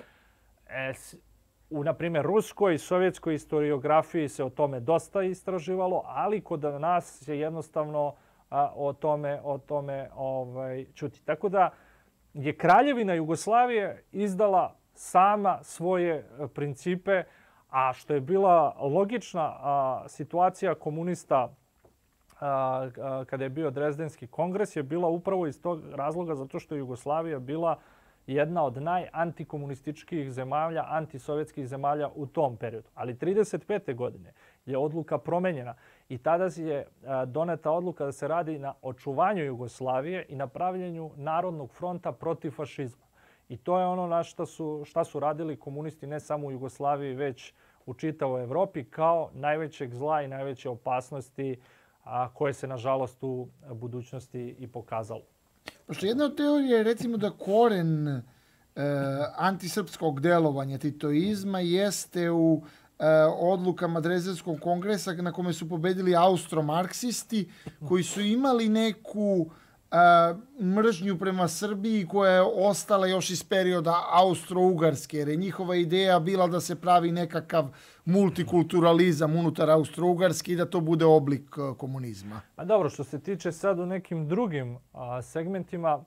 u, na primjer, ruskoj i sovjetskoj historiografiji se o tome dosta istraživalo, ali kod nas je jednostavno o tome čuti. Tako da je Kraljevina Jugoslavije izdala sama svoje principe, a što je bila logična situacija komunista kada je bio Drezdenski kongres je bila upravo iz tog razloga zato što je Jugoslavija bila jedna od najantikomunističkih zemalja, antisovjetskih zemalja u tom periodu. Ali 1935. godine je odluka promenjena i tada je doneta odluka da se radi na očuvanju Jugoslavije i na pravljenju Narodnog fronta protiv fašizma. I to je ono na šta su radili komunisti ne samo u Jugoslaviji, već u čitavoj Evropi kao najvećeg zla i najveće opasnosti koje se, nažalost, u budućnosti i pokazalo. Pošto jedna od teorija je, recimo, da koren antisrpskog delovanja titoizma jeste u odlukama Drezdenskog kongresa na kome su pobedili austromarksisti koji su imali neku mržnju prema Srbiji koja je ostala još iz perioda Austro-Ugarske, jer je njihova ideja bila da se pravi nekakav multikulturalizam unutar Austro-Ugarske i da to bude oblik komunizma. A dobro, što se tiče sad u nekim drugim segmentima,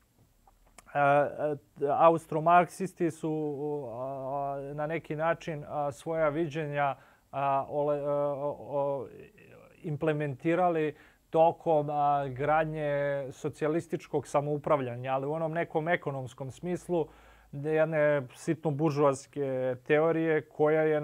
austromarksisti su na neki način svoja viđenja implementirali tokom gradnje socijalističkog samoupravljanja, ali u onom nekom ekonomskom smislu jedne sitno buržoaske teorije koja je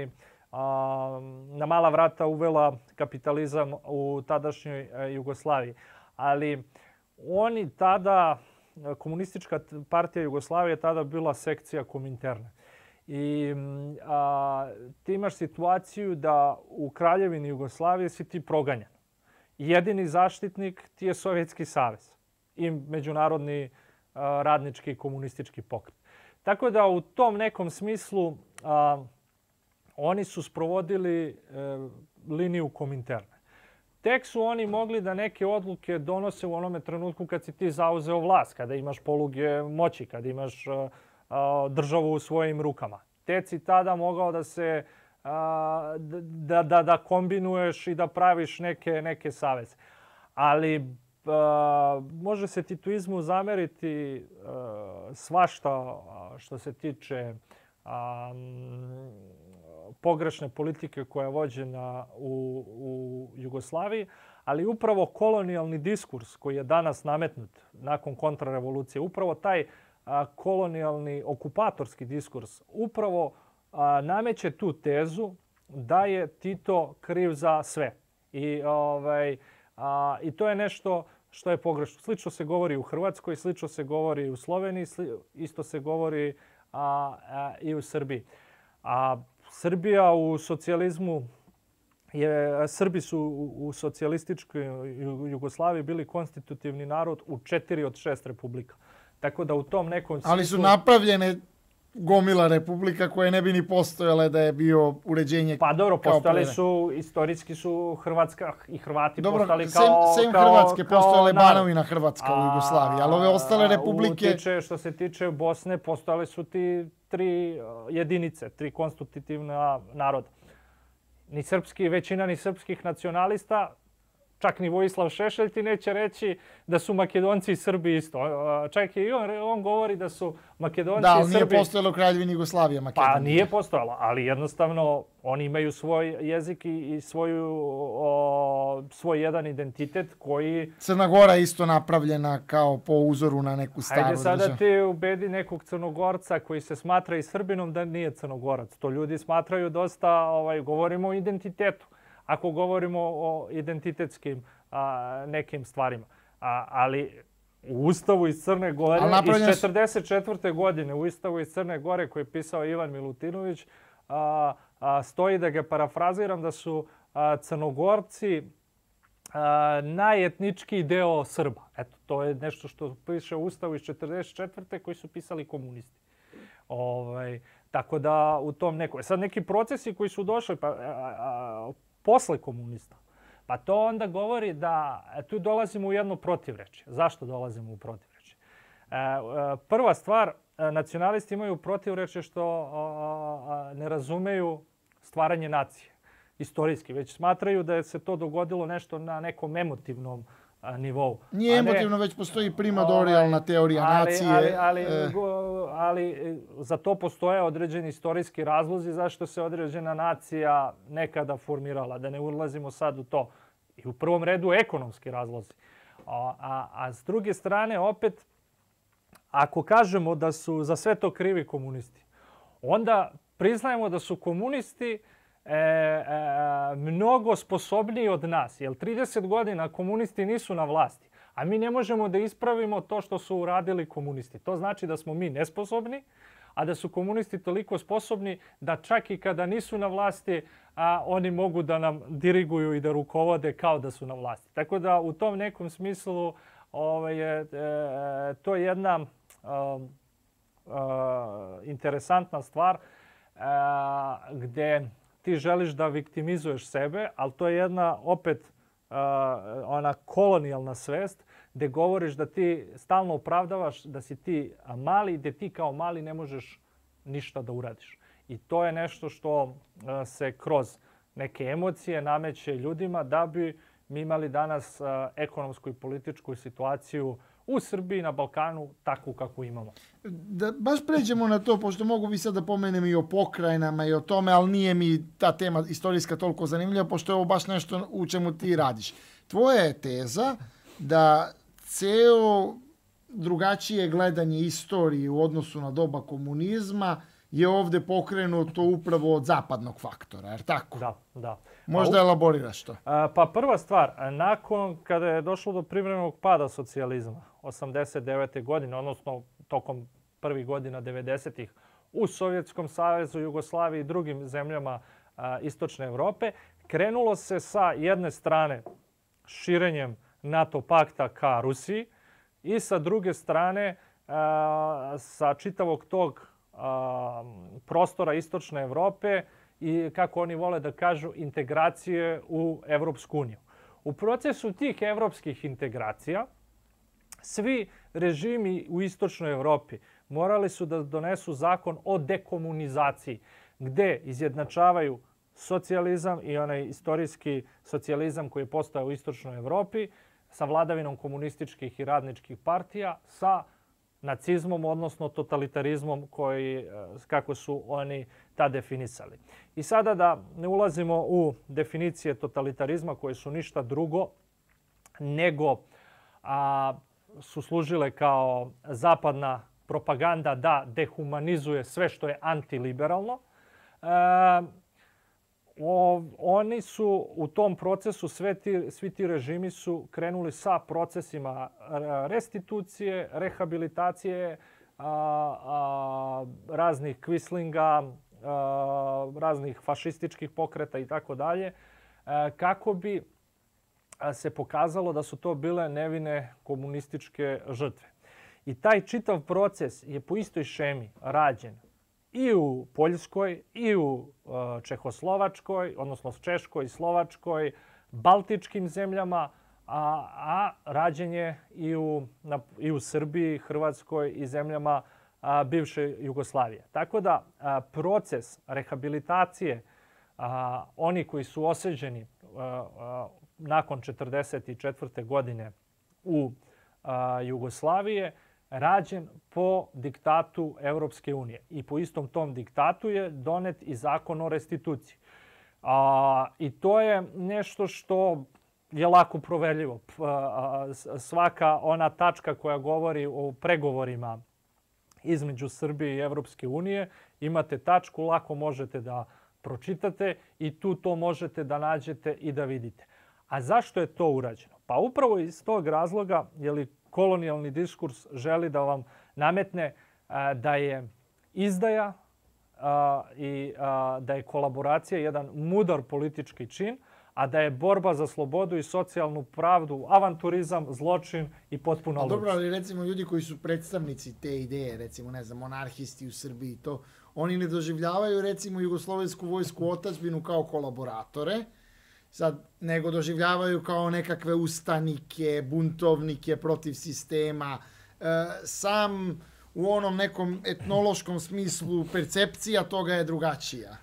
na mala vrata uvela kapitalizam u tadašnjoj Jugoslaviji. Ali oni tada, Komunistička partija Jugoslavije je tada bila sekcija Kominterne. I ti imaš situaciju da u Kraljevini Jugoslavije si ti proganjan. Jedini zaštitnik ti je Sovjetski savez i Međunarodni radnički komunistički pokret. Tako da u tom nekom smislu oni su sprovodili liniju Kominterne. tek su oni mogli da neke odluke donose u onome trenutku kad si ti zauzeo vlast, kada imaš poluge moći, kada imaš državu u svojim rukama. Tek si tada mogao da se da kombinuješ i da praviš neke saveze. Ali može se tituizmu zameriti svašta što se tiče pogrešne politike koja je vođena u Jugoslaviji, ali upravo kolonijalni diskurs koji je danas nametnut nakon kontrarevolucije, upravo taj kolonijalni okupatorski diskurs upravo nameće tu tezu da je Tito kriv za sve. I to je nešto što je pogrešno. Slično se govori u Hrvatskoj, slično se govori u Sloveniji, isto se govori i u Srbiji. Srbija u socijalizmu Srbi su u socijalističkoj Jugoslaviji bili konstitutivni narod u 4 od 6 republika. Tako da u tom nekom smislu... Ali su napravljene gomila republika koje ne bi ni postojale da je bio uređenje. Pa dobro, postojali su, istorijski su Hrvatska i Hrvati postali sem Hrvatske postojale Banovina Hrvatska u Jugoslaviji, ali ove ostale republike... Što se tiče Bosne, postojale su ti 3 jedinice, 3 konstitutivna naroda. Većina ni srpskih nacionalista, čak ni Vojislav Šešelj ti neće reći da su Makedonci i Srbi isto. Čak i on govori da su Makedonci i Srbi... Da, ali nije postojalo u Kraljevini Jugoslavije Makedonija. Pa nije postojalo, ali jednostavno oni imaju svoj jezik i svoj jedan identitet koji... Crna Gora je isto napravljena kao po uzoru na neku staru državu. Hajde sada ti ubedi nekog Crnogorca koji se smatra i Srbinom da nije Crnogorac. To ljudi smatraju dosta, govorimo o identitetu. Ako govorimo o identitetskim nekim stvarima. Ali u Ustavu iz Crne Gore iz 1944. godine, u Ustavu iz Crne Gore koji je pisao Ivan Milutinović, stoji, da ga parafraziram, da su Crnogorci najetnički deo Srba. Eto, to je nešto što piše u Ustavu iz 1944. koji su pisali komunisti. Tako da u tom nekom... Sad neki procesi koji su došli posle komunista, pa to onda govori da tu dolazimo u jedno protivrečje. Zašto dolazimo u protivrečje? Prva stvar, nacionalisti imaju protivrečje što ne razumeju stvaranje nacije istorijski, već smatraju da je se to dogodilo nešto na nekom emotivnom nivou. Nije emotivno, već postoji primordijalna teorija nacije. Ali za to postoje određeni istorijski razlozi zašto se određena nacija nekada formirala. Da ne ulazimo sad u to. I u prvom redu ekonomski razlozi. A s druge strane, opet, ako kažemo da su za sve to krivi komunisti, onda priznajemo da su komunisti mnogo sposobniji od nas. Jer 30 godina komunisti nisu na vlasti, a mi ne možemo da ispravimo to što su uradili komunisti. To znači da smo mi nesposobni, a da su komunisti toliko sposobni da čak i kada nisu na vlasti, oni mogu da nam diriguju i da rukovode kao da su na vlasti. Tako da u tom nekom smislu to je jedna interesantna stvar gde ti želiš da viktimizuješ sebe, ali to je jedna opet ona kolonijalna svest gde govoriš da ti stalno opravdavaš da si ti mali, gde ti kao mali ne možeš ništa da uradiš. I to je nešto što se kroz neke emocije nameće ljudima da bi mi imali danas ekonomsku i političku situaciju u Srbiji, na Balkanu, takvu kakvu imamo. Da baš pređemo na to, pošto mogu bi sad da pomenem i o pokrajinama i o tome, ali nije mi ta tema istorijska toliko zanimljiva, pošto je ovo baš nešto u čemu ti radiš. Tvoja je teza da ceo drugačije gledanje istorije u odnosu na doba komunizma je ovde pokrenuto upravo od zapadnog faktora, jer tako? Da. Možda elaboriraš to. Pa prva stvar, nakon kada je došlo do privremenog pada socijalizma 89. godine, odnosno tokom prvih godina 90-ih u Sovjetskom savezu, Jugoslaviji i drugim zemljama istočne Evrope, krenulo se sa jedne strane širenjem NATO pakta ka Rusiji i sa druge strane sa čitavog tog prostora istočne Evrope i, kako oni vole da kažu, integracije u Evropsku uniju. u procesu tih evropskih integracija svi režimi u istočnoj Evropi morali su da donesu zakon o dekomunizaciji, gde izjednačavaju socijalizam i onaj istorijski socijalizam koji je postojao u istočnoj Evropi sa vladavinom komunističkih i radničkih partija, sa nacizmom, odnosno totalitarizmom kako su oni tad definisali. I sada da ne ulazimo u definicije totalitarizma koje su ništa drugo nego su služile kao zapadna propaganda da dehumanizuje sve što je antiliberalno. Oni su u tom procesu, svi ti režimi su krenuli sa procesima restitucije, rehabilitacije, raznih kvislinga, raznih fašističkih pokreta i tako dalje, kako bi se pokazalo da su to bile nevine komunističke žrtve. I taj čitav proces je po istoj šemi rađen i u Poljskoj, i u Čehoslovačkoj, odnosno Češkoj, Slovačkoj, Baltičkim zemljama, a rađen je i u Srbiji, Hrvatskoj i zemljama bivše Jugoslavije. Tako da proces rehabilitacije oni koji su osuđeni nakon 1944. godine u Jugoslavije rađen po diktatu Evropske unije. I po istom tom diktatu je donet i zakon o restituciji. I to je nešto što je lako proverljivo. Svaka ona tačka koja govori o pregovorima između Srbije i Evropske unije, imate tačku, lako možete da pročitate i tu to možete da nađete i da vidite. A zašto je to urađeno? Pa upravo iz tog razloga, kolonijalni diskurs želi da vam nametne da je izdaja i da je kolaboracija jedan mudar politički čin, a da je borba za slobodu i socijalnu pravdu, avanturizam, zločin i potpuna ludost. Dobro, ali recimo ljudi koji su predstavnici te ideje, recimo, ne znam, monarhisti u Srbiji, to, oni ne doživljavaju recimo jugoslovensku vojsku otadžbinu kao kolaboratore, sad, nego doživljavaju kao nekakve ustanike, buntovnike protiv sistema. Sam u onom nekom etnološkom smislu percepcija toga je drugačija.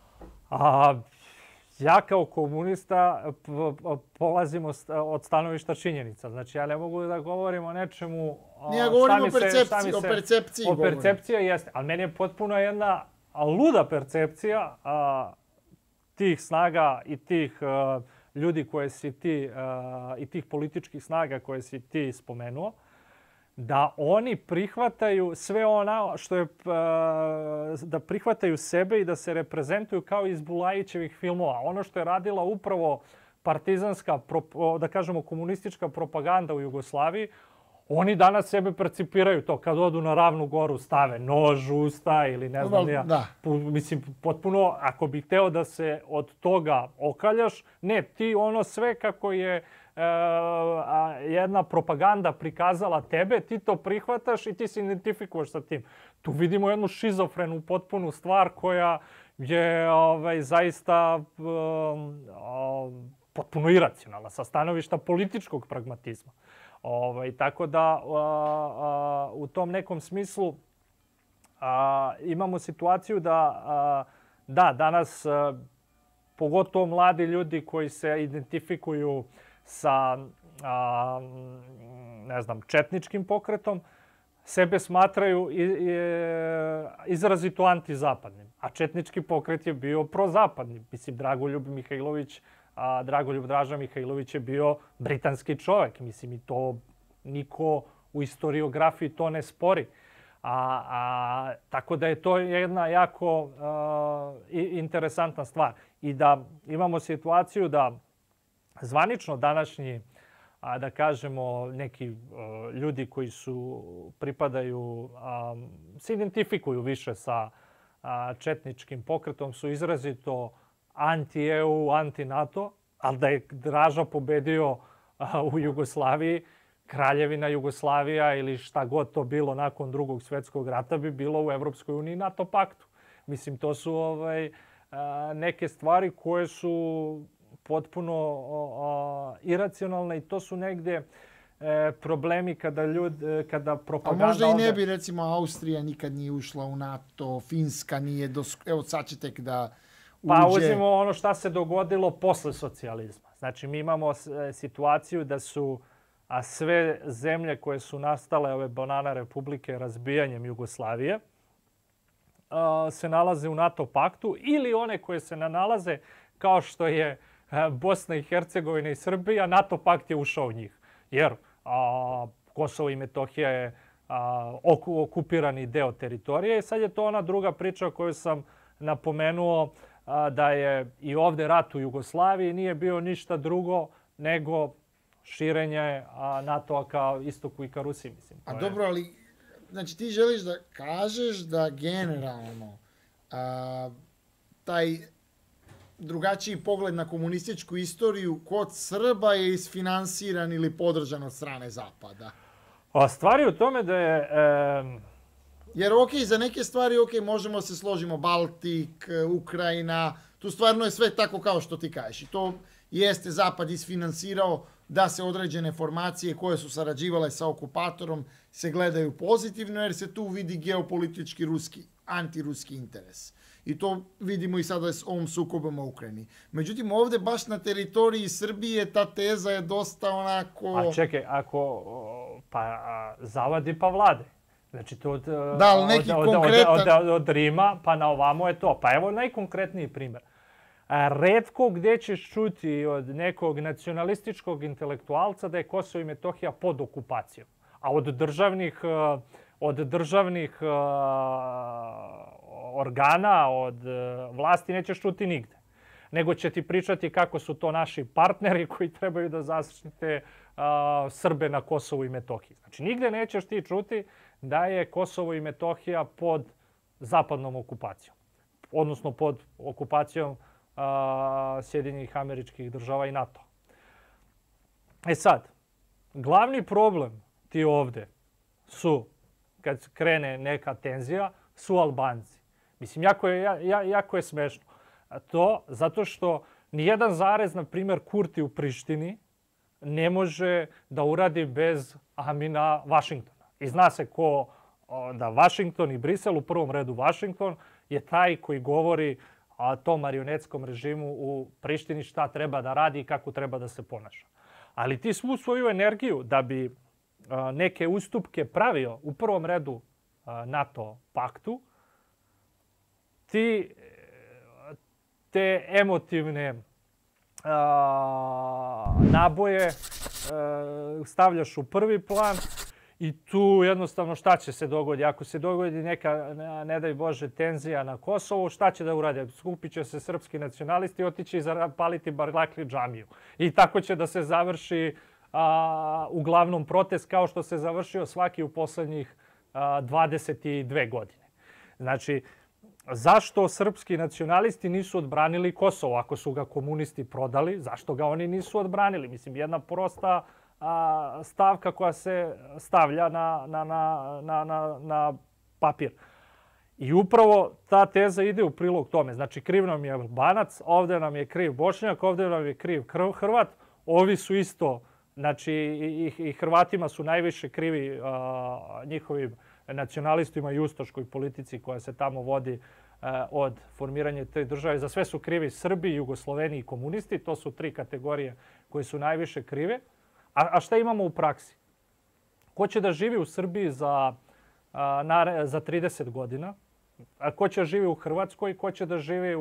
Ja kao komunista polazim od stanovišta činjenica. Znači, ja ne mogu da govorim o nečemu... Ja govorim o percepciji. O percepcija jeste, ali meni je potpuno jedna luda percepcija tih snaga i tih ljudi koje si ti, i tih političkih snaga koje si ti spomenuo, da oni prihvataju sve ono što je, da prihvataju sebe i da se reprezentuju kao iz Bulajićevih filmova. Ono što je radila upravo partizanska, da kažemo komunistička propaganda u Jugoslaviji, oni danas sebe percipiraju to. Kad odu na Ravnu goru stave nož, usta ili ne znam ja. Mislim, potpuno, ako bih hteo da se od toga okaljaš, ne, ti ono sve kako je jedna propaganda prikazala tebe, ti to prihvataš i ti se identifikuješ sa tim. Tu vidimo jednu šizofrenu potpunu stvar koja je zaista potpuno iracionalna sa stanovišta političkog pragmatizma. Tako da u tom nekom smislu imamo situaciju da danas pogotovo mladi ljudi koji se identifikuju sa ne znam, četničkim pokretom sebe smatraju izrazito antizapadnim. A četnički pokret je bio prozapadni. Mislim, Dragoljub Draža Mihajlović je bio britanski čovjek. Mislim, i to niko u istoriografiji to ne spori. Tako da je to jedna jako interesantna stvar. I da imamo situaciju da zvanično današnji, da kažemo, neki ljudi koji pripadaju, se identifikuju više sa četničkim pokretom, su izrazito anti-EU, anti-NATO, ali da je Draža pobedio u Jugoslaviji, Kraljevina Jugoslavija ili šta god to bilo nakon Drugog svjetskog rata bi bilo u Evropskoj uniji i NATO paktu. Mislim, to su neke stvari koje su potpuno iracionalna i to su negdje problemi kada propaganda... A možda i ne bi, recimo, Austrija nikad nije ušla u NATO, Finska nije, evo sad će tek da uđe. Pa uzmimo ono šta se dogodilo posle socijalizma. Znači, mi imamo situaciju da su sve zemlje koje su nastale, ove banana republike, razbijanjem Jugoslavije, se nalaze u NATO paktu ili one koje se ne nalaze, kao što je Bosna i Hercegovina i Srbija, NATO pakt je ušao u njih. Jer Kosovo i Metohija je okupirani deo teritorije i sad je to ona druga priča koju sam napomenuo, da je i ovdje rat u Jugoslaviji nije bio ništa drugo nego širenje NATO-a ka istoku i ka Rusiji. Mislim. A dobro, ali znači ti želiš da kažeš da generalno taj drugačiji pogled na komunističku istoriju kod Srba je isfinansiran ili podržan od strane Zapada? A stvar je u tome da je... Jer za neke stvari možemo se složimo, Baltik, Ukrajina, tu stvarno je sve tako kao što ti kažeš. I to jeste Zapad isfinansirao da se određene formacije koje su sarađivale sa okupatorom se gledaju pozitivno jer se tu vidi geopolitički antiruski interes. I to vidimo i sada s ovom sukobom u Ukrajini. Međutim, ovdje baš na teritoriji Srbije ta teza je dosta onako... A čekaj, zavadi pa vlade. Znači to od Rima pa na ovamo je to. Pa evo najkonkretniji primjer. Retko gdje ćeš čuti od nekog nacionalističkog intelektualca da je Kosovo i Metohija pod okupacijom. A od državnih organa, od vlasti nećeš čuti nigde. Nego će ti pričati kako su to naši partneri koji trebaju da zaštite Srbe na Kosovu i Metohiji. Znači nigde nećeš ti čuti da je Kosovo i Metohija pod zapadnom okupacijom. Odnosno pod okupacijom Sjedinjenih Američkih Država i NATO. E sad, glavni problem ti ovdje su, kad krene neka tenzija, su Albanci. Mislim, jako je smešno. To zato što nijedan zarez, na primjer, Kurti u Prištini ne može da uradi bez amina Vašingtona. I zna se da Vašington i Brisel, u prvom redu Vašington, je taj koji govori tom marionetskom režimu u Prištini šta treba da radi i kako treba da se ponaša. Ali ti svu svoju energiju da bi neke ustupke pravio u prvom redu NATO paktu, ti te emotivne naboje stavljaš u prvi plan i tu jednostavno šta će se dogoditi? Ako se dogodi neka, ne daj Bože, tenzija na Kosovu, šta će da urade? Skupit će se srpski nacionalisti i otići i zapaliti Barlakli džamiju. I tako će da se završi uglavnom protest kao što se završio svaki u poslednjih 22 godine. Znači, zašto srpski nacionalisti nisu odbranili Kosovo? Ako su ga komunisti prodali, zašto ga oni nisu odbranili? Mislim, jedna prosta stavka koja se stavlja na papir. I upravo ta teza ide u prilog tome. Znači, kriv nam je Albanac, ovdje nam je kriv Bošnjak, ovdje nam je kriv Hrvat. Ovi su isto, znači i Hrvatima su najviše krivi njihovim nacionalistima i ustaškoj politici koja se tamo vodi od formiranja te države. Za sve su krivi Srbi, Jugosloveni i komunisti. To su tri kategorije koje su najviše krive. A šta imamo u praksi? Ko će da živi u Srbiji za 30 godina? Ko će živi u Hrvatskoj? Ko će da živi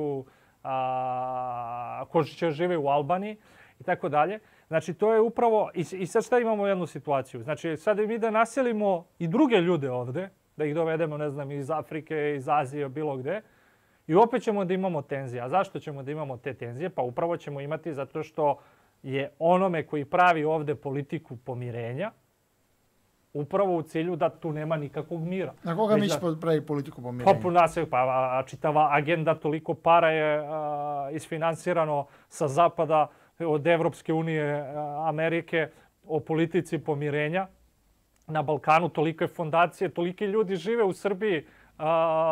u Albaniji? I tako dalje. Znači, to je upravo... I sad šta imamo jednu situaciju? Znači, sad mi da naselimo i druge ljude ovde, da ih dovedemo, ne znam, iz Afrike, iz Azije, bilo gde, i opet ćemo da imamo tenzije. A zašto ćemo da imamo te tenzije? Pa upravo ćemo imati zato što je onome koji pravi ovde politiku pomirenja upravo u cilju da tu nema nikakvog mira. Na koga mi ćemo pravi politiku pomirenja? Pa čitava agenda, toliko para je isfinansirano sa zapada, od Evropske unije, Amerike, o politici pomirenja. Na Balkanu tolike fondacije, toliki ljudi žive u Srbiji,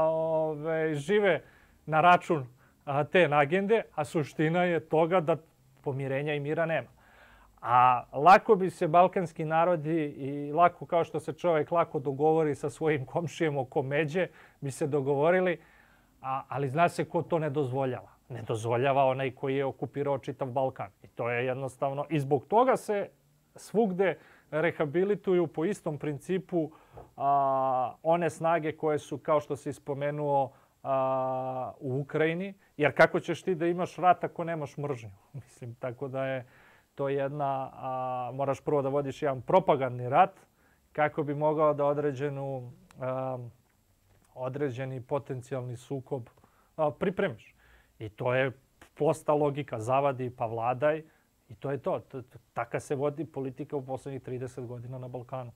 žive na račun te agende, a suština je toga da pomirenja i mira nema. A lako bi se balkanski narodi i lako kao što se čovjek lako dogovori sa svojim komšijem oko međe, bi se dogovorili, ali zna se ko to ne dozvoljava. Ne dozvoljava onaj koji je okupirao čitav Balkan. I to je jednostavno, i zbog toga se svugde rehabilituju po istom principu one snage koje su, kao što si spomenuo, u Ukrajini. Jer kako ćeš ti da imaš rat ako nemaš mržnju? Mislim, tako da je to jedna, moraš prvo da vodiš jedan propagandni rat kako bi mogao da određeni potencijalni sukob pripremiš. I to je prosta logika, zavadi pa vladaj i to je to. Taka se vodi politika u poslednjih 30 godina na Balkanu.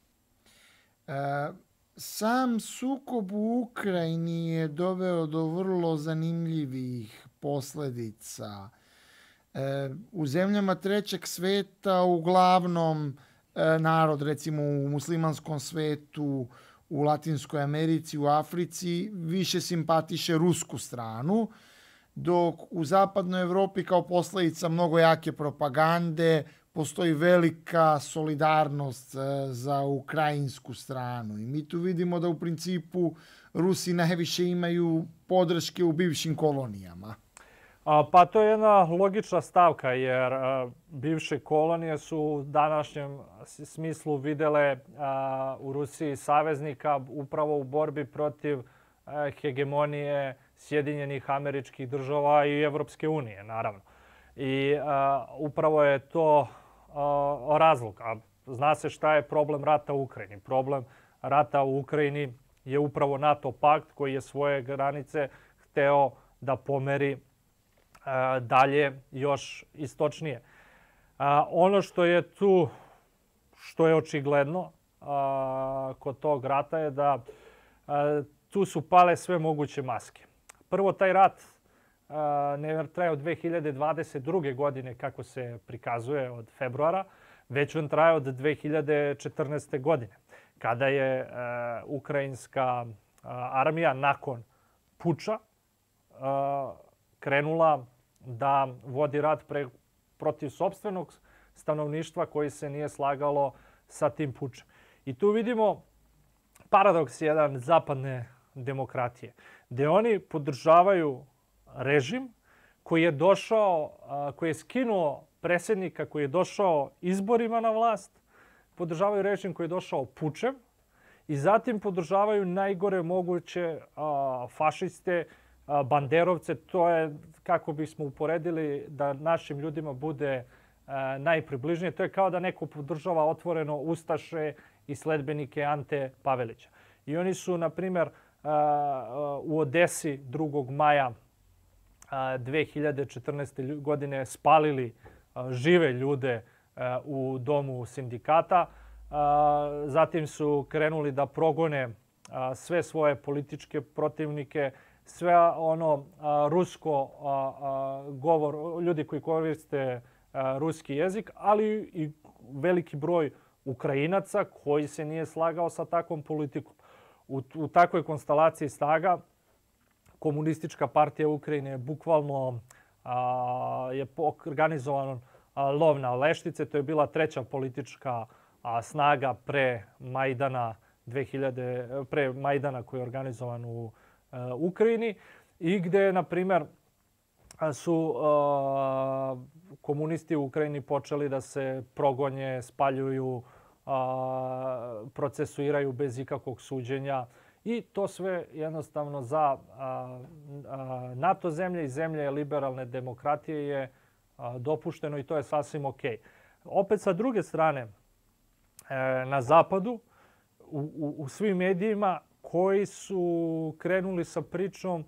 Sam sukob u Ukrajini je doveo do vrlo zanimljivih posledica. U zemljama trećeg sveta uglavnom narod, recimo u muslimanskom svetu, u Latinskoj Americi, u Africi, više simpatiše rusku stranu, dok u zapadnoj Evropi kao posledica mnogo jake propagande postoji velika solidarnost za ukrajinsku stranu. I mi tu vidimo da u principu Rusi najviše imaju podrške u bivšim kolonijama. Pa to je jedna logična stavka, jer bivše kolonije su u današnjem smislu videle u Rusiji saveznika upravo u borbi protiv hegemonije Sjedinjenih Američkih Država i Evropske unije, naravno. I upravo je to razlog. A zna se šta je problem rata u Ukrajini. Problem rata u Ukrajini je upravo NATO pakt koji je svoje granice hteo da pomeri dalje još istočnije. Ono što je tu, što je očigledno kod tog rata je da tu su pale sve moguće maske. Prvo, taj rat ne traje od 2022. godine kako se prikazuje od februara, već on traje od 2014. godine. Kada je ukrajinska armija nakon puča krenula da vodi rat protiv sopstvenog stanovništva koji se nije slagalo sa tim pučem. I tu vidimo paradoks jedan zapadne demokratije, gde oni podržavaju režim koji je došao, koji je skinuo predsjednika, koji je došao izborima na vlast, podržavaju režim koji je došao pučem i zatim podržavaju najgore moguće fašiste, banderovce. To je, kako bismo uporedili da našim ljudima bude najpribližnije, to je kao da neko podržava otvoreno ustaše i sledbenike Ante Pavelića. I oni su, na primjer, u Odesi 2. maja 2014. godine spalili žive ljude u domu sindikata. Zatim su krenuli da progone sve svoje političke protivnike, sve ono rusko govor, ljudi koji koriste ruski jezik, ali i veliki broj Ukrajinaca koji se nije slagao sa takvom politikom. U takvoj konstelaciji snaga Komunistička partija Ukrajine je bukvalno je organizovan lov na leštice. To je bila treća politička snaga pre Majdana koji je organizovan u Ukrajini i gde, na primjer, su komunisti u Ukrajini počeli da se progonje, spaljuju, procesuiraju bez ikakvog suđenja i to sve jednostavno za NATO zemlje i zemlje liberalne demokratije je dopušteno i to je sasvim ok. Opet sa druge strane, na zapadu, u svim medijima koji su krenuli sa pričom,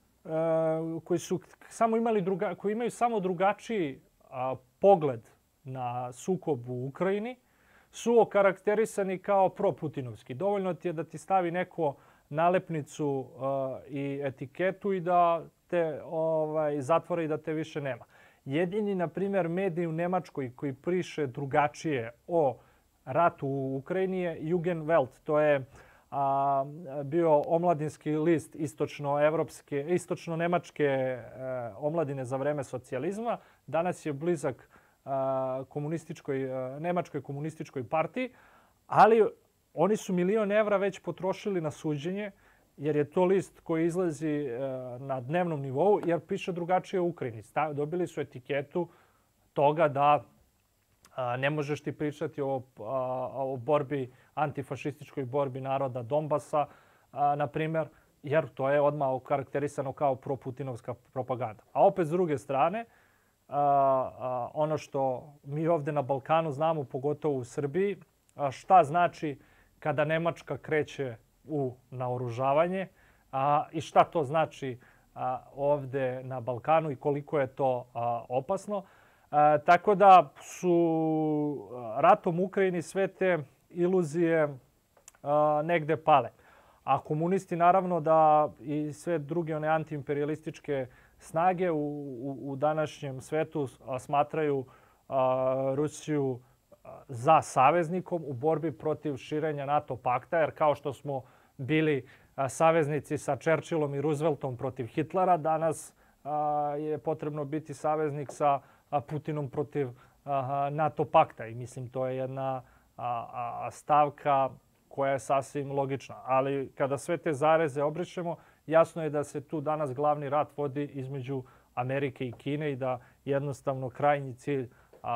koji imaju samo drugačiji pogled na sukob u Ukrajini, su okarakterisani kao proputinovski. Dovoljno ti je da ti stavi neko nalepnicu i etiketu i da te zatvore i da te više nema. Jedini, na primjer, medij u Nemačkoj koji piše drugačije o ratu u Ukrajini je Jugendwelt. To je bio omladinski list istočno-nemačke omladine za vreme socijalizma, danas je blizak Nemačkoj komunističkoj partiji, ali oni su €1.000.000 već potrošili na suđenje, jer je to list koji izlazi na dnevnom nivou, jer piše drugačije u Ukrajini. Dobili su etiketu toga da ne možeš ti pričati o borbi, antifašističkoj borbi naroda Donbasa, na primjer, jer to je odmah okarakterisano kao proputinovska propaganda. A opet s druge strane, ono što mi ovdje na Balkanu znamo, pogotovo u Srbiji, šta znači kada Nemačka kreće u naoružavanje i šta to znači ovdje na Balkanu i koliko je to opasno. Tako da su ratom u Ukrajini sve te iluzije negde pale. A komunisti naravno da i sve druge one antiimperialističke snage u današnjem svetu smatraju Rusiju za saveznikom u borbi protiv širenja NATO pakta, jer kao što smo bili saveznici sa Churchillom i Rooseveltom protiv Hitlera, danas je potrebno biti saveznik sa Putinom protiv NATO pakta. I mislim, to je jedna stavka koja je sasvim logična. Ali kada sve te zareze obrišemo, jasno je da se tu danas glavni rat vodi između Amerike i Kine i da jednostavno krajnji cilj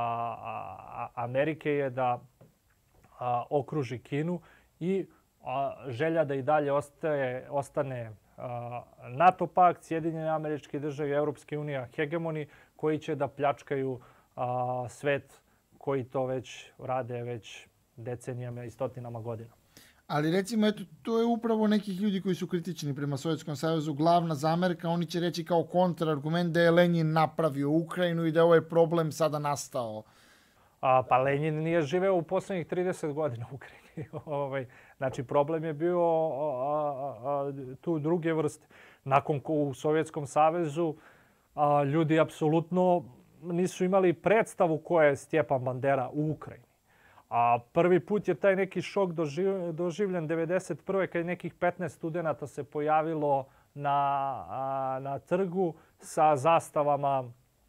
Amerike je da okruži Kinu i želja da i dalje ostane NATO pakt, Sjedinjene Američke Države i Europske unije hegemoni koji će da pljačkaju svet koji to već rade već decenijama i stotinama godina. Ali recimo, eto, to je upravo nekih ljudi koji su kritični prema Sovjetskom savezu glavna zamerka. Oni će reći kao kontrargument da je Lenin napravio Ukrajinu i da je ovaj problem sada nastao. Pa Lenin nije živeo u poslednjih 30 godina u Ukrajini. Znači, problem je bio tu druge vrste. Nakon u Sovjetskom savezu ljudi apsolutno nisu imali predstavu ko je Stjepan Bandera u Ukrajini. A prvi put je taj neki šok doživljen 1991. kad je nekih 15 studenata se pojavilo na trgu sa zastavama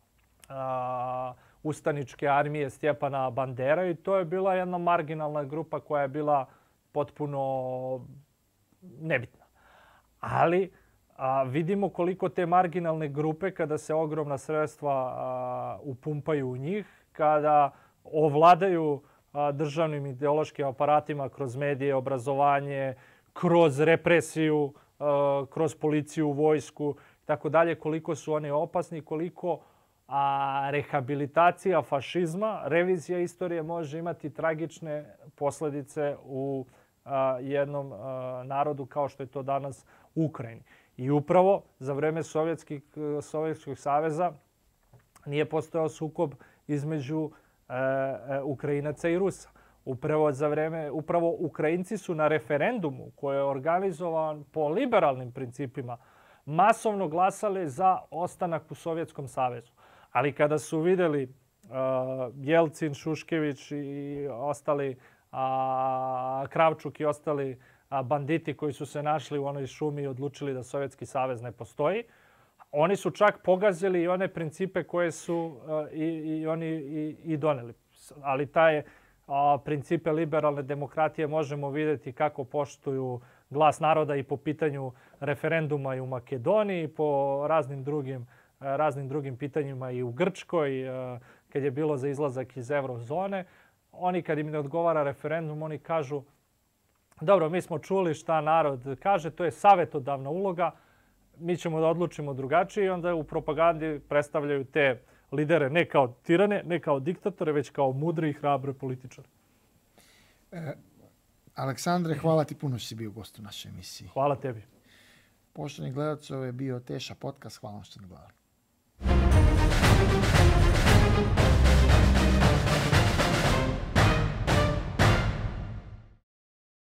ustaničke armije Stjepana Bandera i to je bila jedna marginalna grupa koja je bila potpuno nebitna. Ali vidimo koliko te marginalne grupe, kada se ogromna sredstva upumpaju u njih, kada ovladaju državnim ideološkim aparatima kroz medije, obrazovanje, kroz represiju, kroz policiju, vojsku i tako dalje, koliko su oni opasni, koliko rehabilitacija fašizma, revizija istorije može imati tragične posljedice u jednom narodu kao što je to danas u Ukrajini. I upravo za vreme Sovjetskog saveza nije postojao sukob između Ukrajinaca i Rusa. Upravo Ukrajinci su na referendumu koji je organizovan po liberalnim principima masovno glasali za ostanak u Sovjetskom savezu. Ali kada su vidjeli Jelcin, Šuškević i ostali Kravčuk i ostali banditi koji su se našli u onoj šumi i odlučili da Sovjetski savez ne postoji, oni su čak pogazili i one principe koje su i oni i doneli. Ali taj principe liberalne demokratije možemo vidjeti kako poštuju glas naroda i po pitanju referenduma i u Makedoniji, po raznim drugim pitanjima i u Grčkoj, kad je bilo za izlazak iz eurozone. Oni kad im ne odgovara referendum, oni kažu dobro, mi smo čuli šta narod kaže, to je savjetodavna uloga, mi ćemo da odlučimo drugačije i onda u propagandi predstavljaju te lidere ne kao tirane, ne kao diktatore, već kao mudri i hrabre političare. Aleksandre, hvala ti puno što si bio gost u našoj emisiji. Hvala tebi. Poštovani gledalci, ovo je bio Teša podcast. Hvala vam što ste gledali.